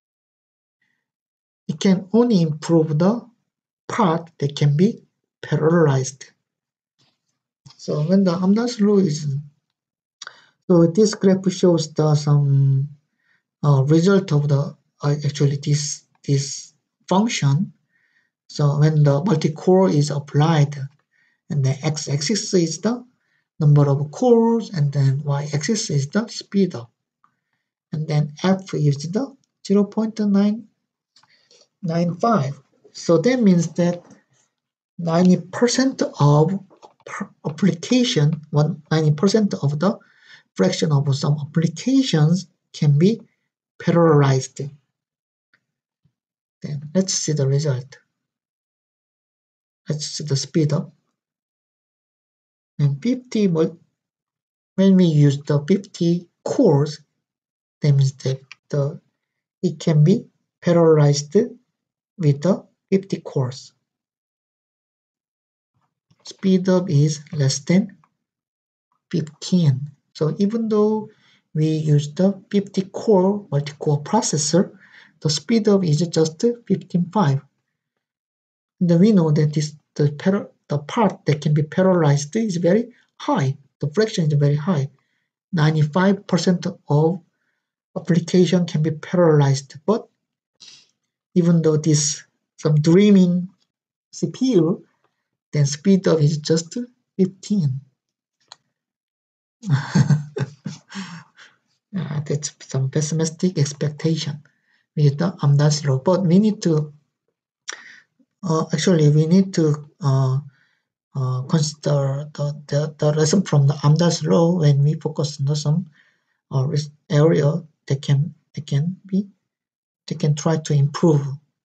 It can only improve the part that can be parallelized. So when the Amdahl's law is, so this graph shows the some uh, result of the uh, actually this this function. So when the multi-core is applied, and the x-axis is the number of cores, and then y-axis is the speed up, and then f is the zero point nine nine five. So that means that ninety percent of application, ninety percent of the fraction of some applications can be parallelized. Then let's see the result. Let's see the speed up. And fifty, when we use the fifty cores, that means that the it can be parallelized with the fifty cores. Speed up is less than fifteen. So even though we use the fifty core multi-core processor, the speed up is just fifteen point five. Then we know that this the, para, the part that can be parallelized is very high. The fraction is very high. ninety-five percent of application can be parallelized. But even though this some dreaming C P U, then speed up is just fifteen. uh, that's some pessimistic expectation with the Amdahl's law. But we need to uh, actually we need to uh, uh, consider the, the, the lesson from the Amdahl's law when we focus on some uh, area that can that can be they can try to improve.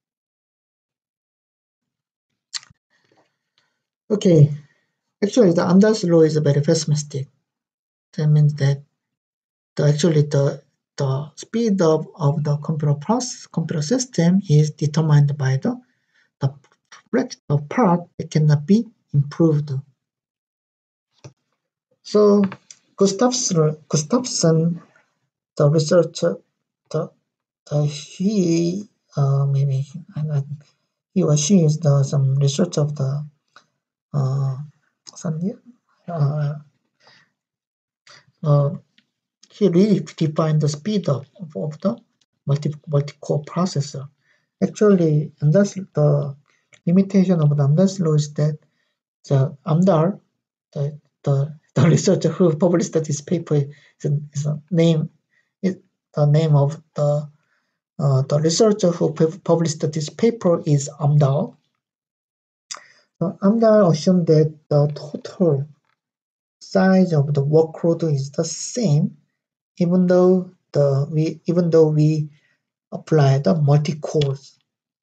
Okay, actually the Amdahl's law is very pessimistic. That means that the actually the the speed of, of the computer process computer system is determined by the the, the part that cannot be improved. So Gustafson, Gustafson the researcher, the, the he uh, maybe he or she is the some research of the uh, uh, uh, he really defined the speed of, of the multi multi-core processor. Actually, and that's the limitation of the Amdahl's law is that the Amdahl, the, the the researcher who published this paper is a, is a name is the name of the uh, the researcher who published this paper is Amdahl. So Amdahl assumed that the total size of the workload is the same, even though the we even though we apply the multi-cores.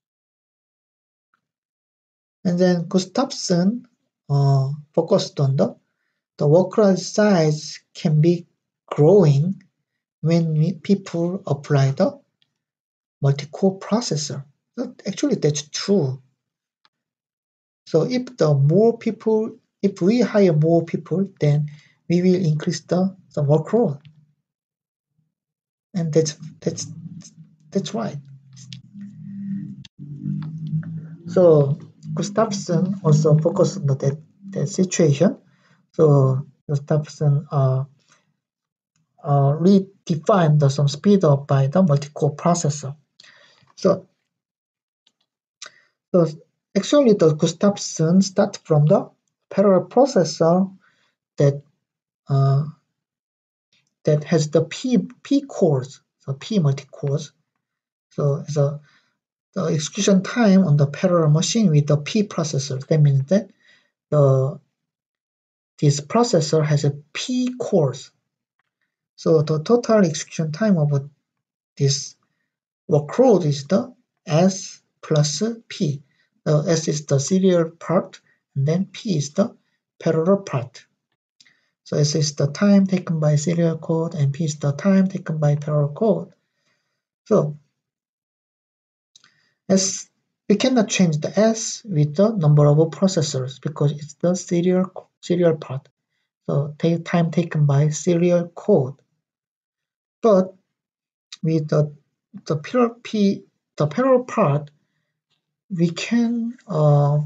And then Gustafson uh, focused on the the workload size can be growing when we, people apply the multi-core processor. So actually, that's true. So if the more people, if we hire more people, then we will increase the, the workload, and that's that's that's right. So Gustafson also focused on that that situation. So Gustafson uh, uh, redefined the some speed up by the multi-core processor. So, so actually, the Gustafson start from the parallel processor that uh, that has the P P cores, so P multi-cores. So, so the execution time on the parallel machine with the P processor. That means that the this processor has a P cores. So the total execution time of this workload is the S plus P. The S is the serial part, and then P is the parallel part. So S is the time taken by serial code, and P is the time taken by parallel code. So S, we cannot change the S with the number of processors because it's the serial serial part. So take time taken by serial code. But with the the parallel p the parallel part, we can uh,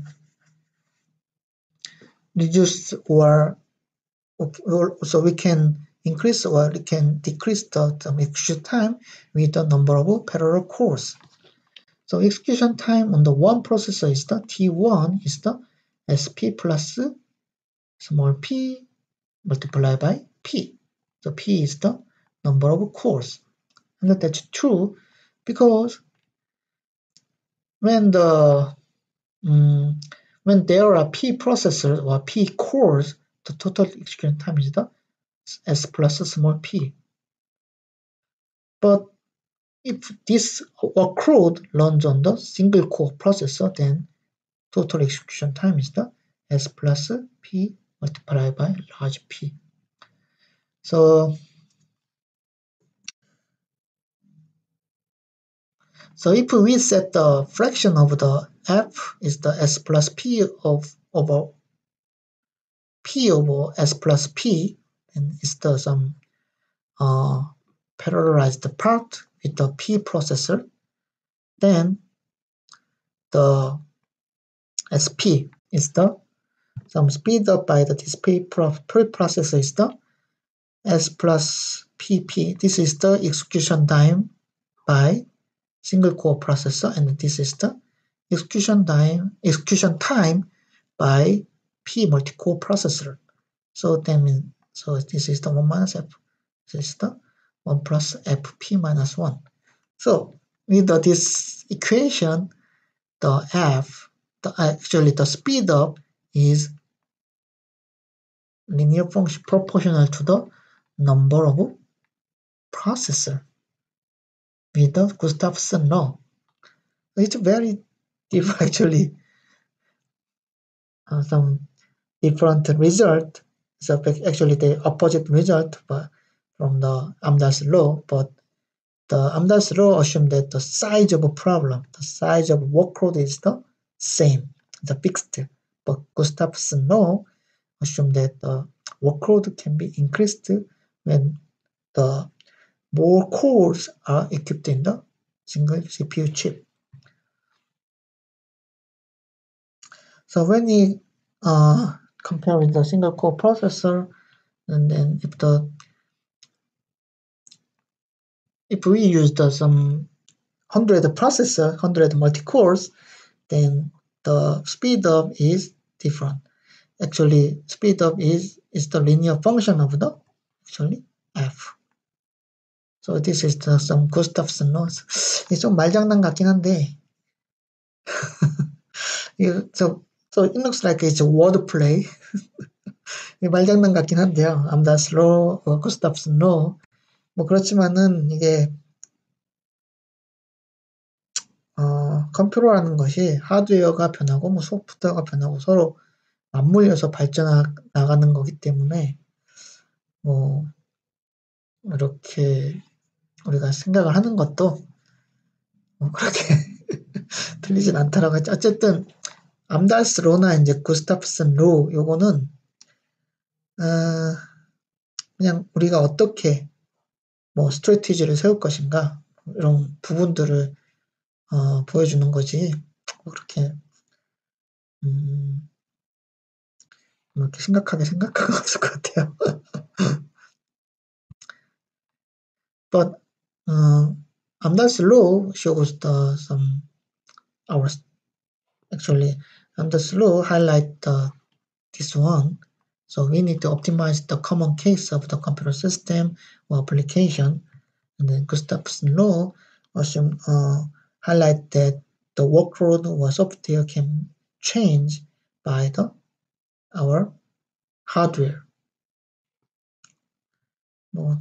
reduce or, or so we can increase or we can decrease the, the execution time with the number of parallel cores. So execution time on the one processor is the T one is the S P plus small p multiplied by P. So P is the number of cores. And that's true because when the um, when there are P processors or P cores, the total execution time is the S plus small p. But if this workload runs on the single core processor, then total execution time is the S plus P multiplied by large P. So, so if we set the fraction of the F is the S plus P of over P over S plus P, and it's the some uh, parallelized part with the P processor, then the S P is the some speed up by the display preprocessor is the S plus P P. This is the execution time by single core processor, and this is the execution time execution time by P multi-core processor. So that means so this is the one minus F. This is the one plus F P minus one. So with the, this equation, the F, the actually the speed up is linear function proportional to the number of processor with the Gustafson law. It's very different actually. Uh, some different result. So actually the opposite result but from the Amdahl's law, but the Amdahl's law assumes that the size of a problem, the size of workload is the same, the fixed. But Gustafson law assumes that the workload can be increased when the more cores are equipped in the single C P U chip. So when we uh, compare with the single core processor, and then if the if we use the some hundred processor, hundred multi-cores, then the speed up is different. Actually, speed up is is the linear function of the actually F. So this is the some Gustafson laws. 이게 좀 말장난 같긴 한데. so so it looks like it's a wordplay. 말장난 같긴 한데요. Amdahl's law, or Gustafson law. 뭐 그렇지만은 이게 어, 컴퓨터라는 것이 하드웨어가 변하고 뭐 소프트웨어가 변하고 서로 맞물려서 발전해 나가는 거기 때문에 뭐 이렇게 우리가 생각을 하는 것도 뭐 그렇게 틀리진 않다라고 했죠. 어쨌든 암달스 로나 이제 구스타프슨 로 요거는 어, 그냥 우리가 어떻게 뭐 스트래티지를 세울 것인가 이런 부분들을 어, 보여주는 거지 그렇게 음, 이렇게 심각하게 생각할 건 없을 것 같아요. But uh, Amdahl's law shows the some our actually Amdahl's law highlight the, this one. So we need to optimize the common case of the computer system or application, and then Gustafson law assume uh, highlight that the workload or software can change by the our hardware. 뭐,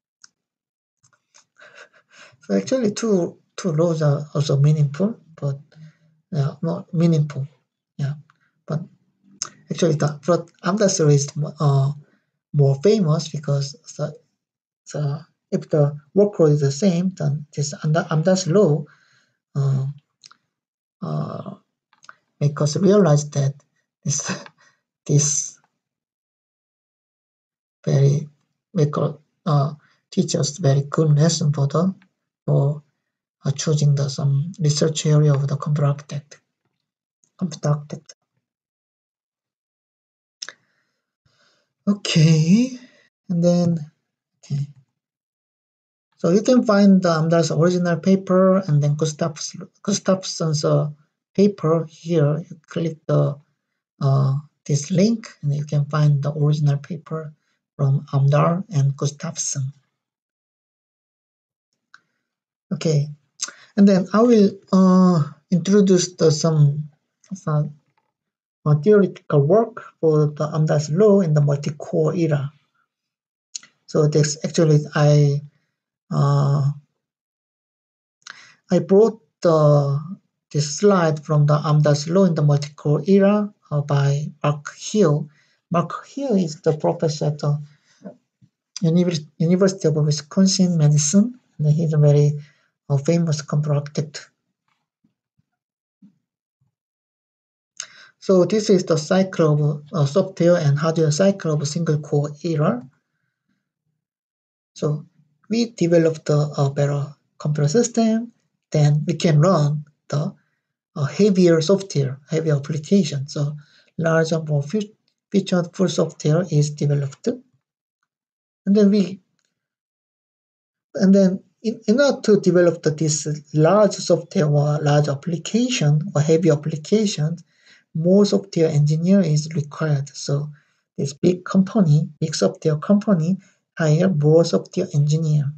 so actually two two laws are also meaningful, but yeah, more meaningful. Yeah, but actually the but Amdahl's law is uh, more famous because the, the if the workload is the same, then this Amdahl's law uh, uh, make us realize that this this very make us, uh, teach us very good lesson for the for uh, choosing the some research area of the computer architect. Computer architect. Okay, and then okay. So you can find the Amdahl's original paper and then Gustafson's uh, paper here. You click the uh, this link and you can find the original paper from Amdahl and Gustafson. Okay, and then I will uh, introduce the, some, some uh, theoretical work for the Amdahl's law in the multi-core era. So this actually I uh, I brought the this slide from the Amdahl's law in the multi-core era uh, by Mark Hill. Mark Hill is the professor at the Univers University of Wisconsin Madison, and he's a very uh, famous computer architect. So this is the cycle of uh, software and hardware cycle of a single core era. So we developed a, a better computer system, then we can run the uh, heavier software, heavier application. So larger, more featured full software is developed. And then we, and then in, in order to develop the, this large software or large application or heavy application, more software engineer is required. So this big company, big software company, hire more software engineer.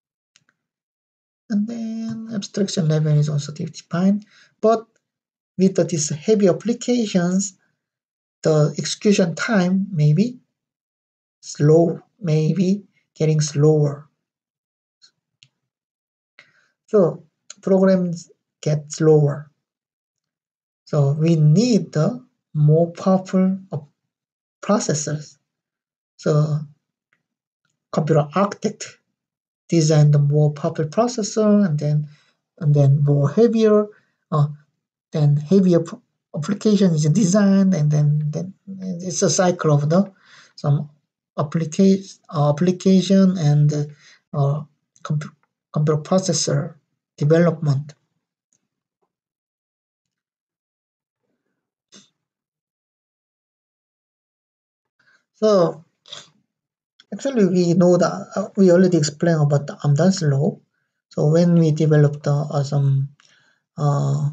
And then abstraction level is also defined. But with the, these heavy applications, the execution time may be slow, maybe getting slower. So programs get slower. So we need the more powerful processors. So computer architect design the more powerful processor, and then and then more heavier, uh, then heavier application is designed, and then, then it's a cycle of the some application uh, application and uh, comp computer processor development. So actually, we know that uh, we already explained about the Amdahl's law. So when we developed uh, some uh,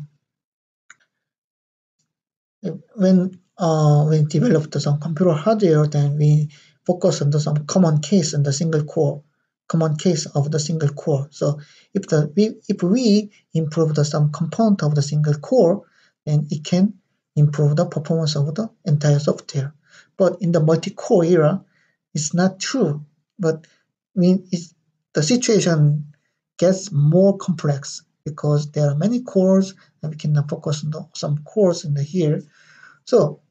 when uh, we developed some computer hardware, then we focus on the some common case in the single core, common case of the single core. So if the we, if we improve the some component of the single core, then it can improve the performance of the entire software. But in the multi-core era, it's not true. But I mean, it's, the situation gets more complex because there are many cores, and we can focus on the, some cores in the here. So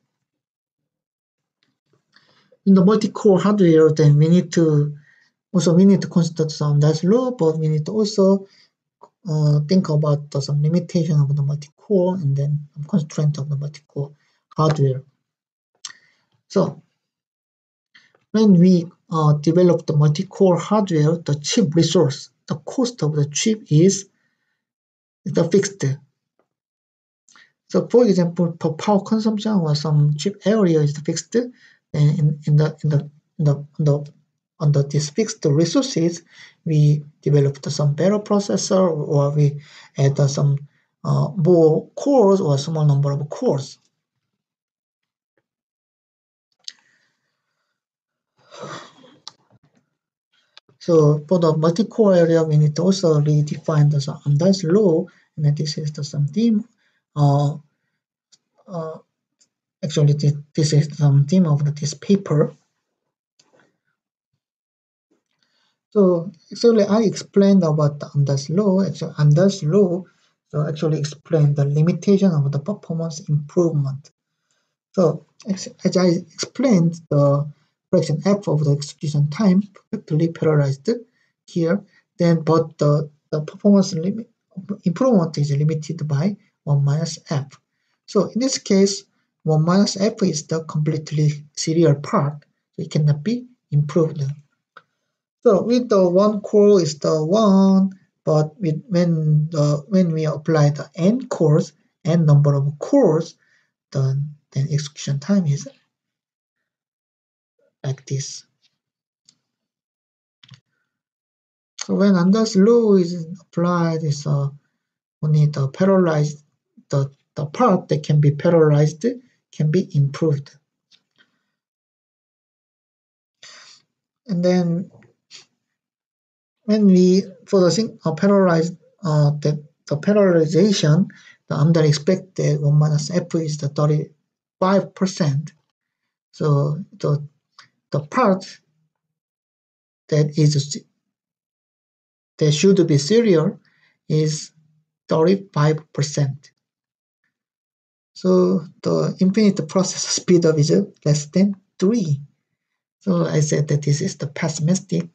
in the multi-core hardware, then we need to also we need to consider some Amdahl's law, but we need to also uh, think about the, some limitation of the multi-core and then some constraint of the multi-core hardware. So when we uh, develop the multi-core hardware, the chip resource, the cost of the chip is the fixed. So for example, per power consumption or some chip area is fixed, and in, in the in the in the, in the under these fixed resources, we developed some better processor, or we add some uh, more cores or a small number of cores. So for the multi-core area, we need to also redefine the Amdahl's law, and then this is the some theme. Uh, uh, actually, this, this is some theme of this paper. So actually, I explained about the Amdahl's law. Actually, Amdahl's law so actually explained the limitation of the performance improvement. So as, as I explained, the fraction f of the execution time perfectly parallelized here. Then, but the, the performance limit improvement is limited by one minus f. So in this case, one minus f is the completely serial part, so it cannot be improved. So with the one core is the one, but with when the when we apply the n cores, n number of cores, then then execution time is like this. So when Ander's law is applied, is uh, only the parallelized the the part that can be parallelized can be improved. And then when we for the thing uh, parallelized uh, the the parallelization, the under expected one minus f is the thirty-five percent. So the the part that is that should be serial is thirty-five percent. So the infinite process speedup is less than three. So I said that this is the pessimistic.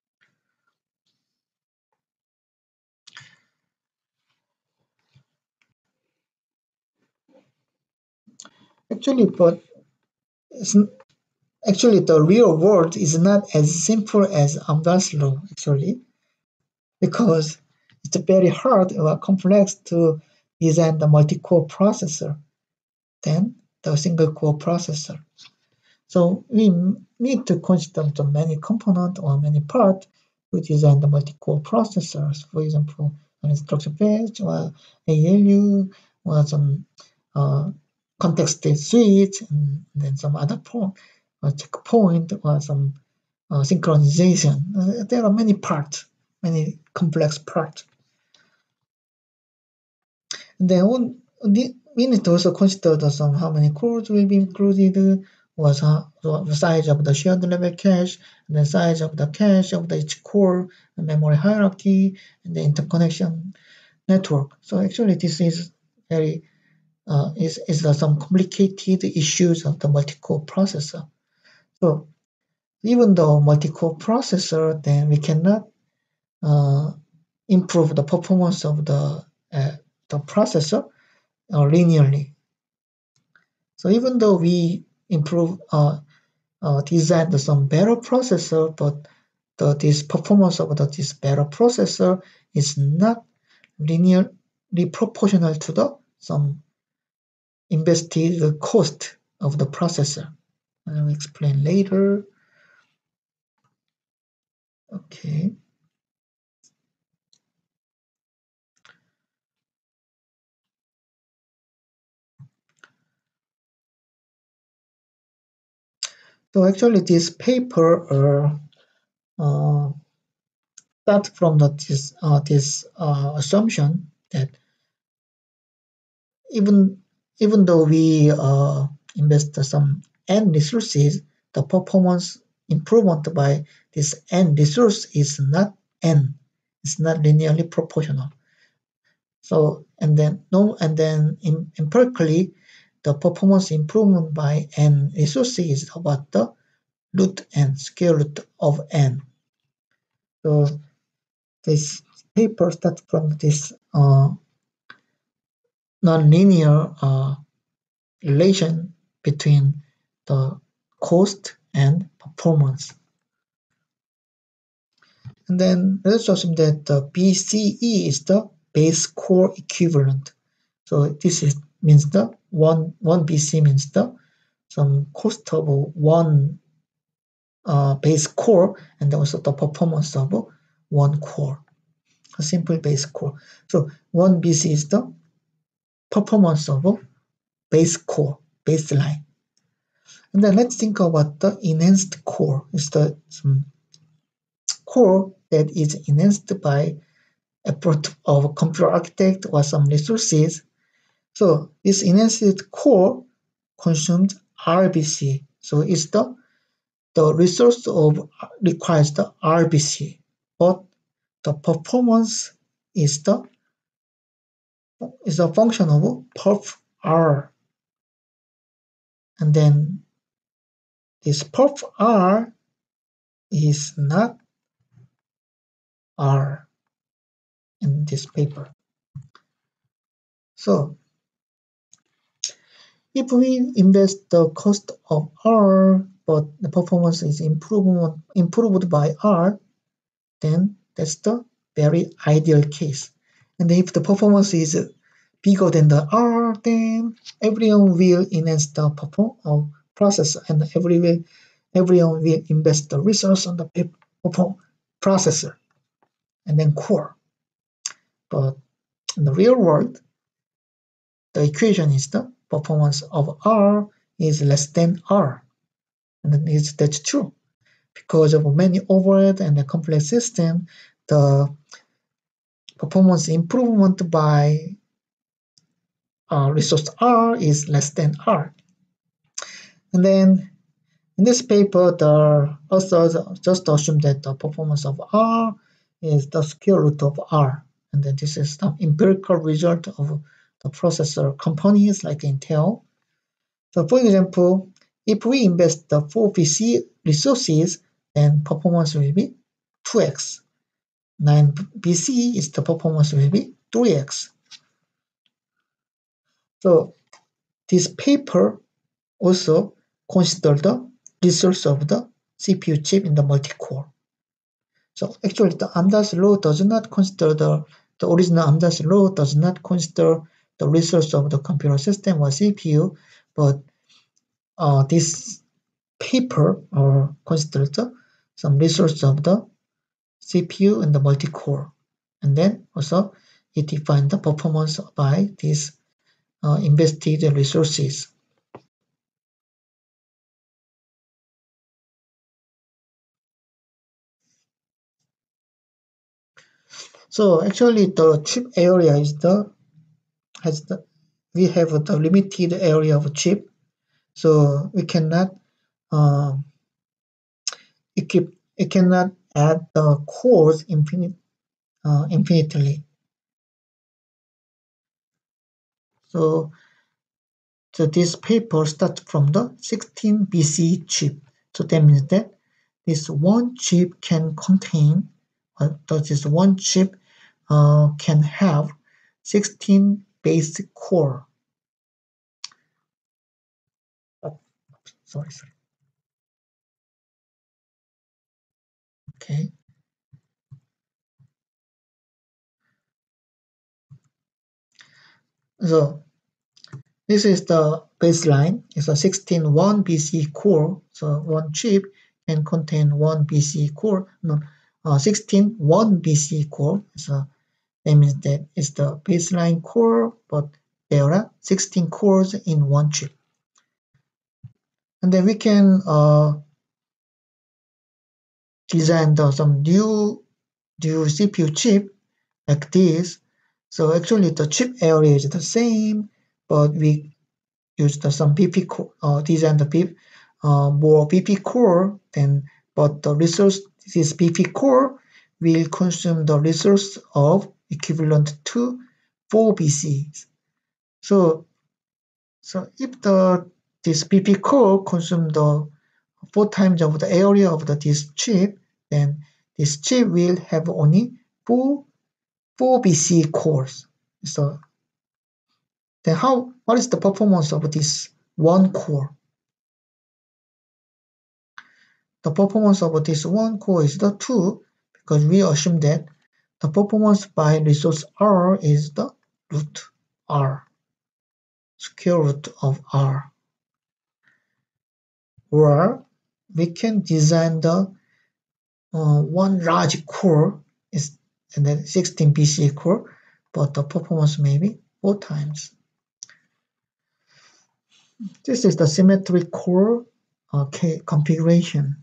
Actually, but it's, actually the real world is not as simple as Amdahl's law, actually, because it's very hard or complex to design the multi-core processor than the single-core processor. So we need to consider the many components or many parts to design the multi-core processors. For example, an instruction fetch or A L U or some uh, context state switch, and then some other point, or checkpoint, or some uh, synchronization. Uh, there are many parts, many complex parts. And then on, we need to also consider the some how many cores will be included, was uh, the size of the shared level cache, and the size of the cache of the each core, the memory hierarchy, and the interconnection network. So actually, this is very uh, is is uh, some complicated issues of the multi-core processor. So even though multi-core processor, then we cannot uh, improve the performance of the uh, the processor uh, linearly. So even though we improve uh, uh, design some better processor, but the this performance of the, this better processor is not linearly proportional to the some invested cost of the processor. I will explain later. Okay. So actually, this paper uh, uh, start from the, this uh, this uh, assumption that even even though we uh, invest some n resources, the performance improvement by this n resource is not n. It's not linearly proportional. So and then no and then in, empirically, the performance improvement by n resources is about the root n, square root of n. So this paper starts from this uh, nonlinear uh, relation between the cost and performance. And then let's assume that the B C E is the base core equivalent. So this is means the one one B C means the some cost of one uh, base core and also the performance of one core, a simple base core. So one B C is the performance of base core, baseline. And then let's think about the enhanced core. It's the um, core that is enhanced by effort of a computer architect or some resources. So this enhanced core consumes R B C. So it's the the resource of requires the R B C, but the performance is the is a function of perf R. And then this perf R is not R in this paper. So if we invest the cost of R, but the performance is improvement, improved by R, then that's the very ideal case. And if the performance is bigger than the R, then everyone will enhance the perform of processor, and every, everyone will invest the resource on the perform processor and then core. But in the real world, the equation is the performance of R is less than R. And then is that's true. Because of many overhead and the complex system, the performance improvement by uh, resource R is less than R. And then in this paper, the authors just assume that the performance of R is the square root of R. And then this is some empirical result of the processor companies like Intel. So for example, if we invest the four B C resources, then performance will be two x. nine B C is the performance will be three x. So this paper also consider the resource of the C P U chip in the multi-core. So actually the Amdahl's law does not consider the, the original Amdahl's law does not consider the resource of the computer system or C P U, but uh, this paper uh, considers the, some resource of the C P U and the multi-core. And then also it defined the performance by these uh, invested resources. So actually the chip area is the has the we have the limited area of chip, so we cannot um, equip it cannot add the cores infinite uh, infinitely. So so this paper starts from the sixteen B C chip. So that means that this one chip can contain uh, this one chip uh, can have sixteen basic core. Oh, sorry, sorry. Okay. So this is the baseline. It's a sixteen one B C core. So one chip can contain one B C core. No, uh, sixteen one B C core. So that means that it's the baseline core, but there are sixteen cores in one chip. And then we can uh, design the, some new, new C P U chip like this. So actually the chip area is the same, but we use the some B P core, uh, design the B P, uh, more B P core, then but the resource this B P core will consume the resource of equivalent to four B Cs. So so if the this B P core consume the four times of the area of the this chip, then this chip will have only four four B C cores. So then how what is the performance of this one core? The performance of this one core is the two, because we assume that the performance by resource R is the root R, square root of R. Or we can design the uh, one large core is and then sixteen B C core, but the performance may be four times. This is the symmetric core uh, configuration.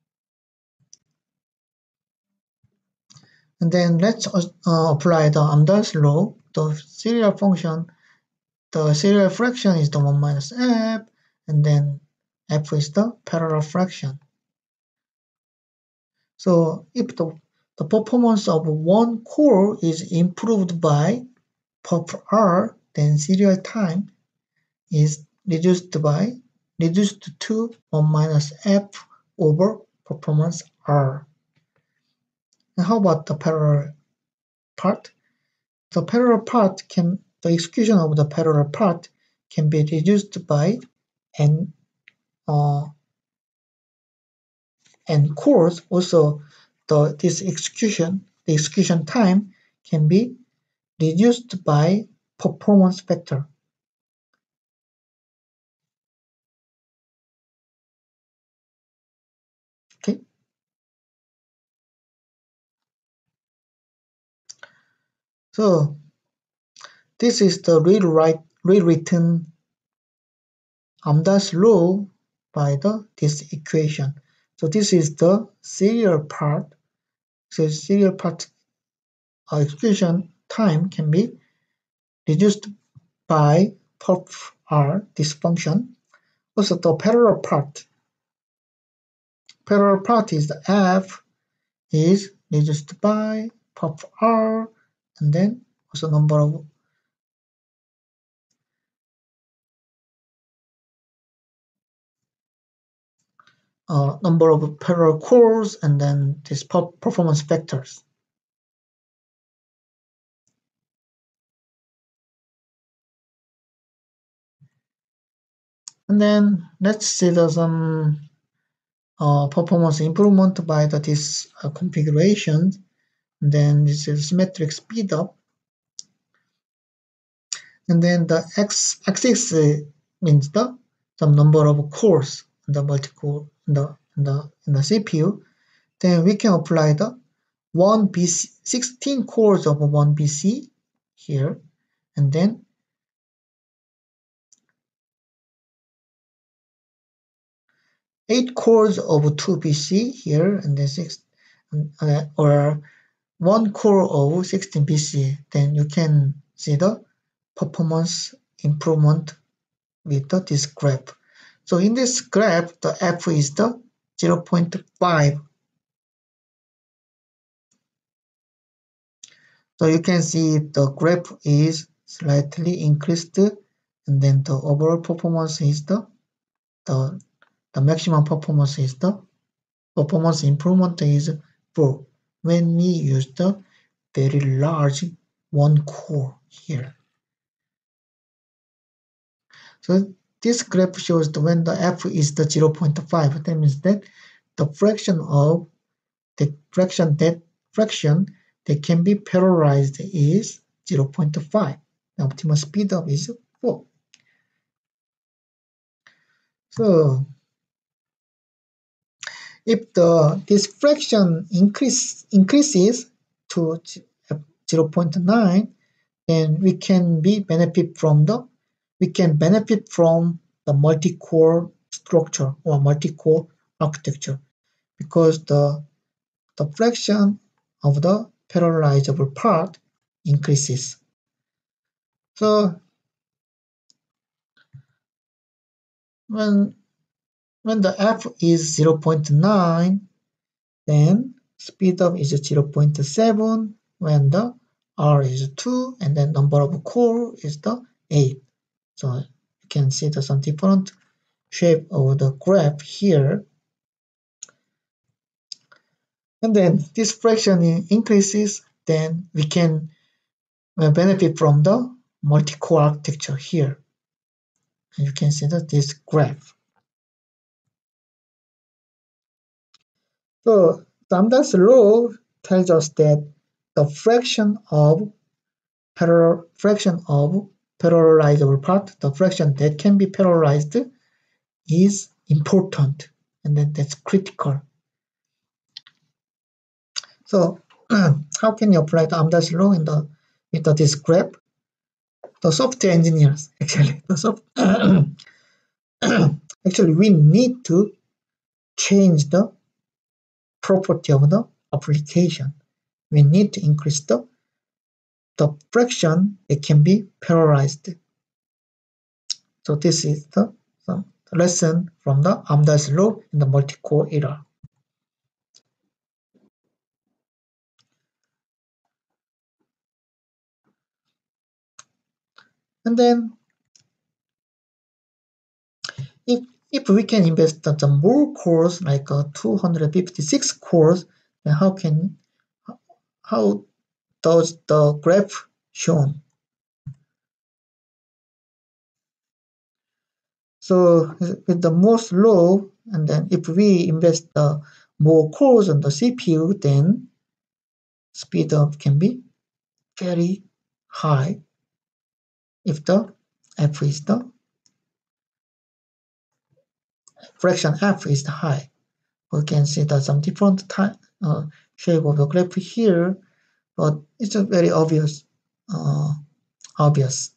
And then let's uh, apply the Amdahl's law. The serial function, the serial fraction is the one minus f, and then f is the parallel fraction. So if the, the performance of one core is improved by perf r, then serial time is reduced by reduced to one minus f over performance r. And how about the parallel part? The parallel part can the execution of the parallel part can be reduced by n uh, n cores. Also, the this execution, the execution time can be reduced by performance factor. Okay. So this is the rewrite, rewritten Amdahl's law by the this equation. So this is the serial part. So serial part uh, execution time can be reduced by perf r, this function. Also the parallel part. Parallel part is the f is reduced by perf r, and then also number of uh, number of parallel cores, and then these performance factors. And then let's see the some uh, performance improvement by the this uh, configuration. And then this is symmetric speed up. And then the x axis means the some number of cores in the multi-core in the in the in the C P U. Then we can apply the one B C, sixteen cores of one B C here, and then eight cores of two B C here, and then six uh, or one core of sixteen B C. Then you can see the performance improvement with the, this graph. So in this graph, the F is the zero point five. So you can see the graph is slightly increased, and then the overall performance is the the, the maximum performance is the performance improvement is four when we use the very large one core here. So this graph shows that when the f is the zero point five, that means that the fraction of the fraction that fraction that can be parallelized is zero point five. The optimal speed up is four. So if the this fraction increase increases to zero point nine, then we can be benefit from the we can benefit from the multi-core structure or multi-core architecture, because the the fraction of the parallelizable part increases. So when when the f is zero point nine, then speed up is zero point seven. When the r is two, and then number of core is the eight. So you can see the some different shape of the graph here. And then this fraction increases, then we can benefit from the multi-core architecture here. And you can see that this graph. So Amdahl's law tells us that the fraction of parallel fraction of parallelizable part, the fraction that can be parallelized, is important, and then that's critical. So how can you apply the Amdahl's law in the with the, this graph? The software engineers actually the soft actually we need to change the property of the application. We need to increase the the fraction that can be parallelized. So this is the, the lesson from the Amdahl's law in the multi-core era. And then if if we can invest the more cores, like uh, two hundred fifty-six cores, then how can how does the graph shown? So with the most low, and then if we invest the more cores on the C P U, then speed up can be very high if the f is the fraction f is high. We can see that some different type, uh, shape of the graph here, but it's a very obvious, uh, obvious.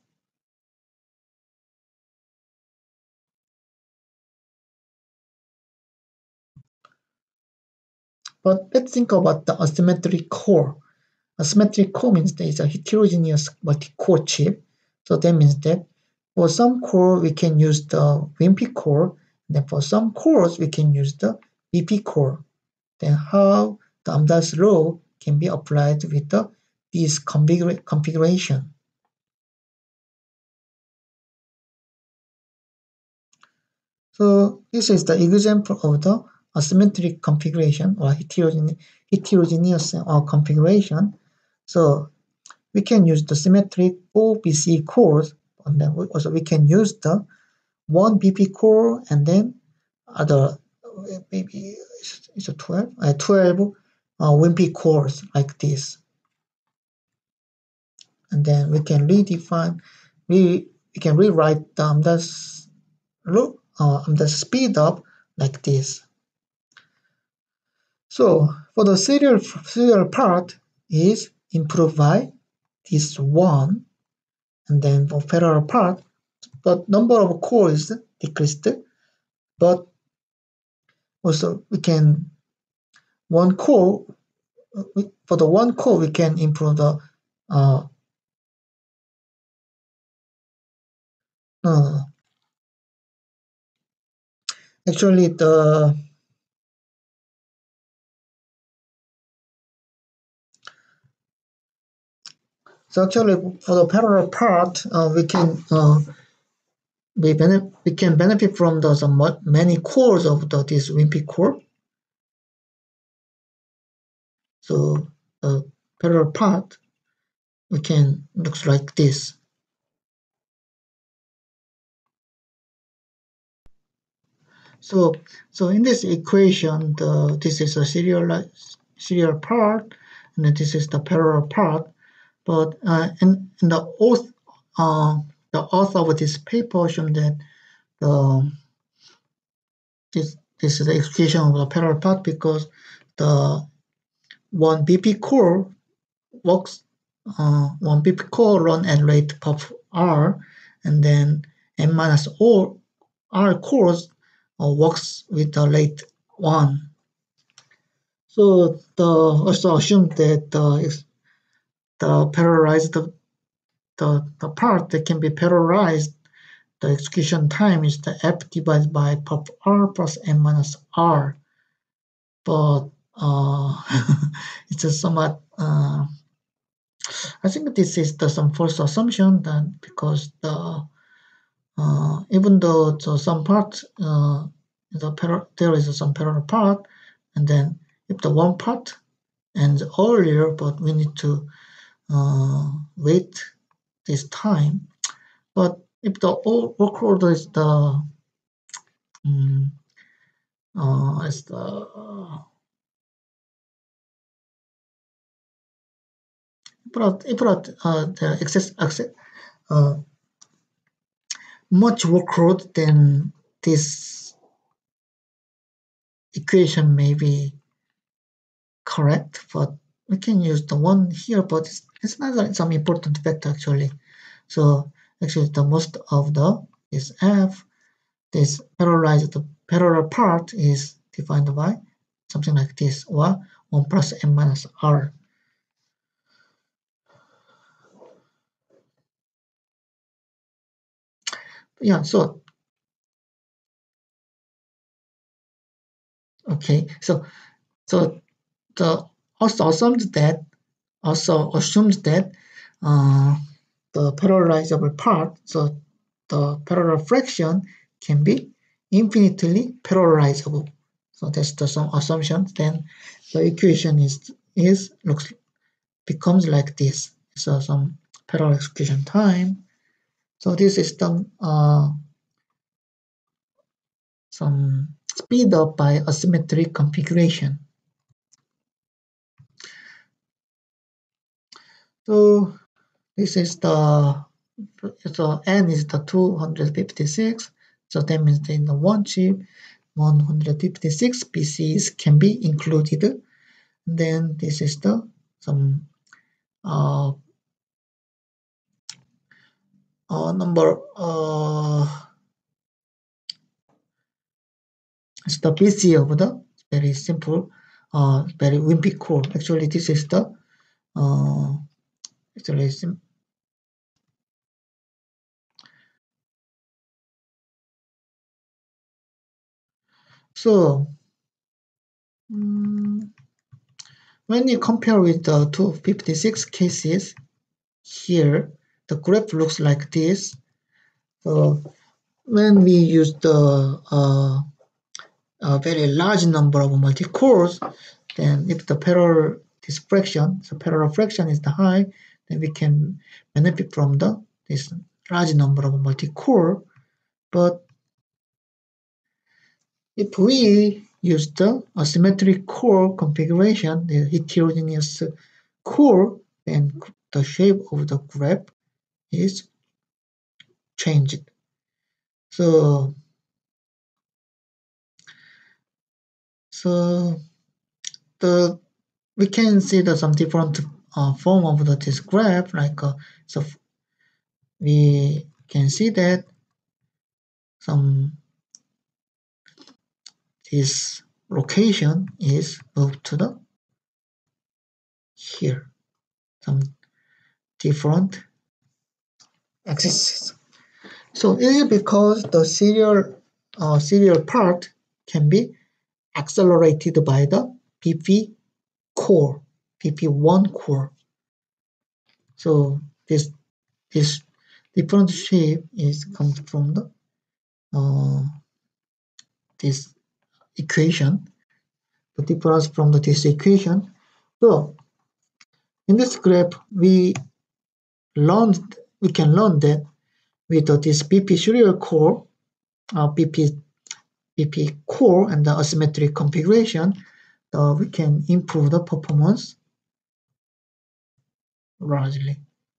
But let's think about the asymmetric core. Asymmetric core means there is a heterogeneous multi-core chip. So that means that for some core we can use the wimpy core, and then for some cores we can use the V P core. Then how the Amdahl's law can be applied with the this configura configuration. So this is the example of the asymmetric configuration or heterogene heterogeneous uh, configuration. So we can use the symmetric four B C cores, and then we also we can use the one B P core, and then other maybe it's a twelve, uh, twelve uh, wimpy cores like this, and then we can redefine, we we can rewrite um, this look uh, the speed up like this. So for the serial serial part is improved by this one, and then for parallel part, but number of cores decreased, but also we can one core for the one core we can improve the uh no, no, no. Actually the so actually for the parallel part uh, we can uh, we, benefit, we can benefit from the some many cores of the this wimpy core. So the parallel part we can looks like this. So so in this equation, the this is a serial serial part, and then this is the parallel part. But uh, in, in the author, uh, the author of this paper showed that the this this is the execution of the parallel part because the one B P core works uh, one B P core run at rate of r, and then n minus o r cores uh, works with the rate one. So the also assume that the the parallelized the, the the part that can be parallelized, the execution time is the f divided by pop r plus n minus r. But uh, it's a somewhat uh, I think this is the some false assumption that because the uh, even though the some part uh, the par there is some parallel part, and then if the one part ends earlier, but we need to uh, wait this time. But if the work order is the um, uh, is the uh, but if uh, the excess access uh, much workload, then this equation may be correct, but we can use the one here, but it's, it's not some important factor actually. So actually the most of the is f, this parallelized the parallel part is defined by something like this, or one plus n minus r. Yeah, so okay, so so the also assumes that also assumes that uh, the parallelizable part, so the parallel fraction can be infinitely parallelizable. So that's the some assumption. Then the equation is is looks becomes like this. So some parallel execution time. So this is the uh, some speed up by asymmetric configuration. So this is the, so n is the two hundred fifty-six, so that means that in the one chip, one hundred fifty-six P Cs can be included. Then this is the some uh, uh number uh it's the P C of the very simple uh very wimpy core. Actually this is the uh actually sim so um, when you compare with the two hundred fifty-six cases here, the graph looks like this. So when we use the uh, a very large number of multi-cores, then if the parallel this fraction, so parallel fraction is the high, then we can benefit from the this large number of multi-core. But if we use the asymmetric core configuration, the heterogeneous core, then the shape of the graph is changed. So, so the we can see that some different uh, form of the, this graph, like uh, so we can see that some this location is moved to the here, some different axes. So it is because the serial uh, serial part can be accelerated by the P P core, P P one core. So this this different shape is comes from the uh, this equation, the difference from the this equation. So in this graph, we learned we can learn that with uh, this P P serial core, uh, P P P P core and the asymmetric configuration, uh, we can improve the performance largely.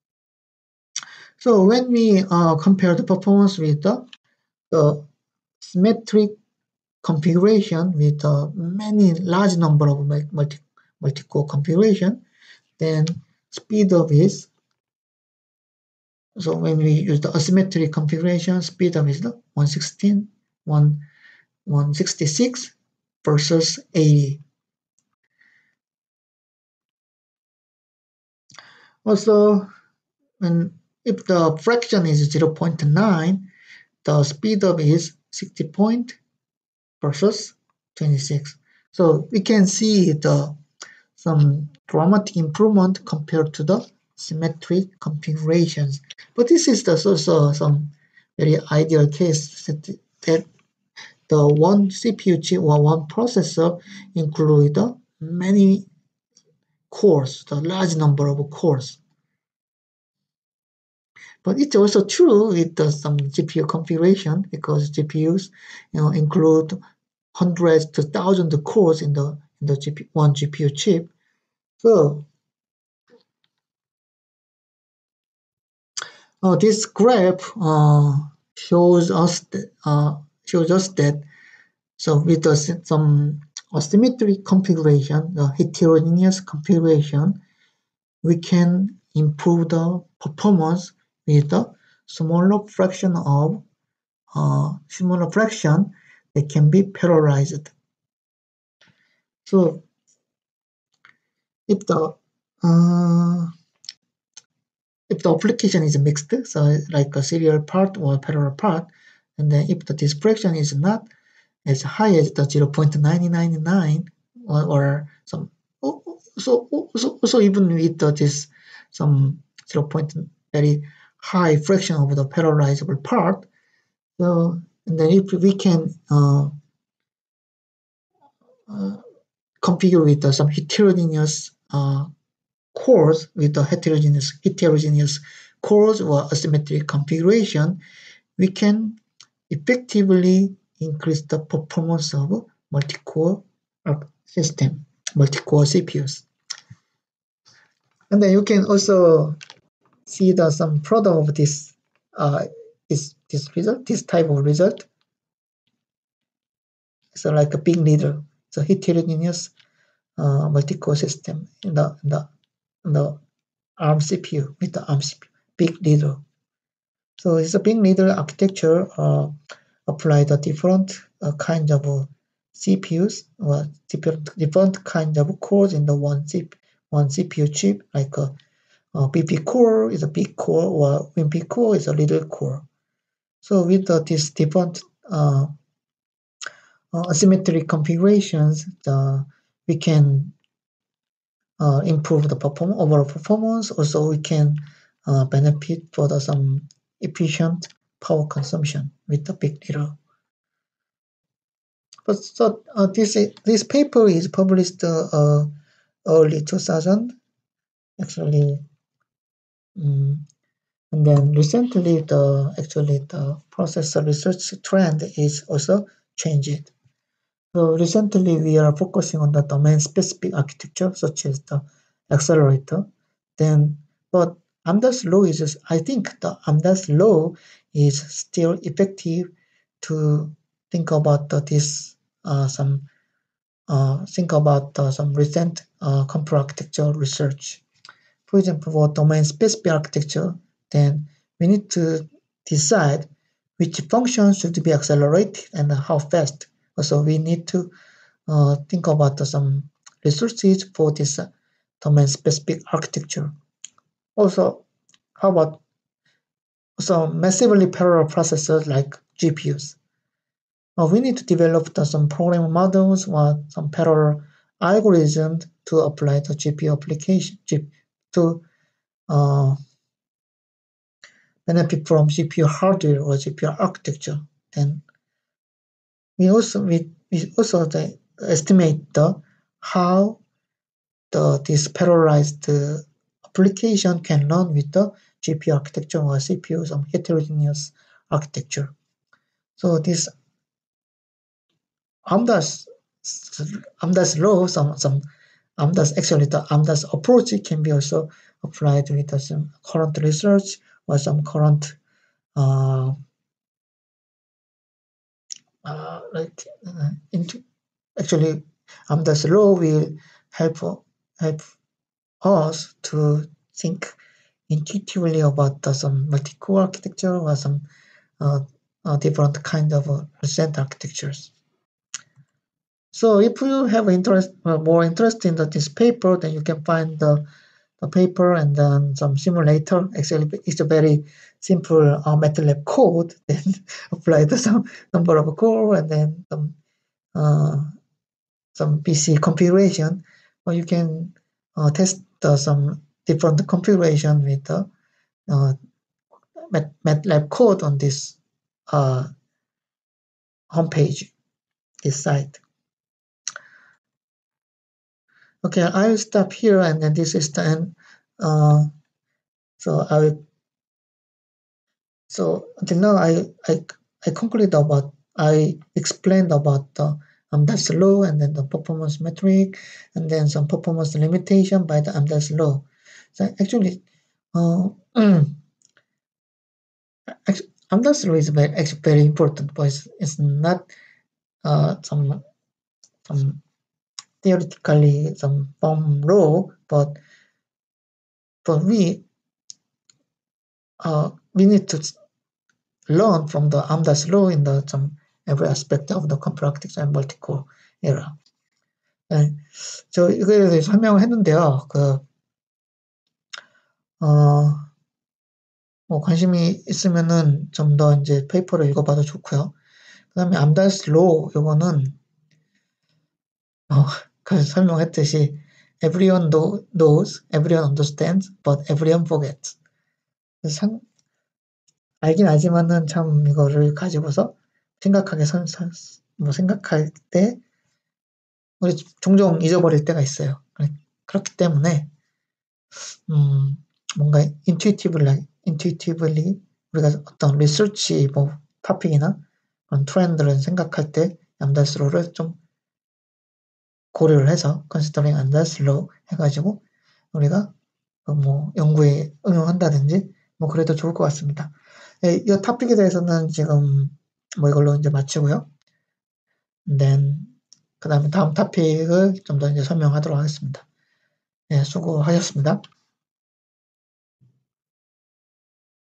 So when we uh, compare the performance with the, the symmetric configuration with uh, many large number of multi multi-core configuration, then speed up is, so when we use the asymmetric configuration, speed up is the one sixteen, one sixty-six versus eighty. Also, when if the fraction is zero point nine, the speed up is sixty point versus twenty-six. So we can see the some dramatic improvement compared to the symmetric configurations. But this is the also some very ideal case that, that the one C P U chip or one processor include many cores, the large number of cores. But it's also true with the, some G P U configuration, because G P Us, you know, include hundreds to thousands of cores in the in the G P U, one G P U chip. So uh, this graph uh, shows us that, uh, shows us that so with the, some asymmetric configuration, the heterogeneous configuration, we can improve the performance with a smaller fraction of uh, smaller fraction that can be parallelized. So if the uh, if the application is mixed, so like a serial part or parallel part, and then if the dispersion is not as high as the zero point nine nine nine or, or some, so so so even with the, this some zero point very high fraction of the parallelizable part, so and then if we can uh, uh, configure with uh, some heterogeneous uh, cores with the heterogeneous heterogeneous cores or asymmetric configuration, we can effectively increase the performance of multi-core system, multi-core C P Us. And then you can also see the some product of this uh, this this result, this type of result. So like a big leader, it's a heterogeneous uh, multi-core system in the in the in the ARM C P U with the ARM C P U, big leader. So it's a big leader architecture uh, apply the different uh, kinds of uh, C P Us or different different kinds of cores in the one C P U, one C P U chip, like a, a B P core is a big core or W I M P core is a little core. So with uh, these different uh, uh, asymmetric configurations, the, we can uh, improve the perform overall performance. Also, we can uh, benefit for the, some efficient power consumption with the big data. But so uh, this this paper is published uh, early two thousand, actually, um, and then recently the actually the processor research trend is also changed. So recently we are focusing on the domain-specific architecture, such as the accelerator. Then, but Amdahl's law is, just, I think the Amdahl's law is still effective to think about the, this uh, some uh, think about uh, some recent uh, computer architecture research. For example, for domain-specific architecture, then we need to decide which functions should be accelerated and how fast. Also, we need to uh, think about uh, some resources for this uh, domain-specific architecture. Also, how about some massively parallel processors like G P Us? Uh, we need to develop the, some programming models or some parallel algorithms to apply the G P U application to uh, benefit from G P U hardware or G P U architecture. Then we also we, we also the, estimate the how the this parallelized uh, application can run with the G P U architecture or C P U, some heterogeneous architecture. So this Amdahl's Amdahl's law, some some Amdahl's actually the Amdahl's approach can be also applied with some current research or some current uh, uh, like uh, into actually Amdahl's law will help help us to think intuitively about the, some multi-core architecture or some uh, uh, different kind of uh, recent architectures. So if you have interest, uh, more interest in the, this paper, then you can find the, the paper and then some simulator. Actually, it's a very simple uh, MATLAB code. Then apply the some number of core and then some uh, some P C configuration, or you can uh, test uh, some different configuration with the uh, Mat MATLAB code on this uh, homepage, this site. Okay, I will stop here, and then this is the end. Uh, so I will. So until now, I I I concluded about I explained about the Amdahl's law and then the performance metric, and then some performance limitation by the Amdahl's law. So actually, uh, Amdahl's law is very actually very important, but it's, it's not uh, some some theoretically some firm law, but for me, uh, we need to learn from the Amdahl's law in the some every aspect of the computer architecture and multi-core era. 네, 저 이거에 대해서 설명을 했는데요. 그, 어, 뭐 관심이 있으면은 좀 더 이제 페이퍼를 읽어봐도 좋고요. 그 다음에 Amdahl's law, 요거는, 어, 그 설명했듯이 everyone know, knows, everyone understands, but everyone forgets. 상, 알긴 알지만은 참 이거를 가지고서 생각하게 선, 선, 뭐 생각할 때 우리 종종 잊어버릴 때가 있어요. 그렇기 때문에 음, 뭔가 intuitively, intuitively 우리가 어떤 리서치 뭐 토픽이나 그런 트렌드를 생각할 때 and throw를 좀 고려를 해서 considering and through 해 가지고 우리가 어 뭐 연구에 응용한다든지 뭐 그래도 좋을 것 같습니다. 예, 이 토픽에 대해서는 지금 뭐 이걸로 인제 마치고요. then 그다음에 다음 토픽을 좀 더 이제 설명하도록 하겠습니다. 예, 수고하셨습니다.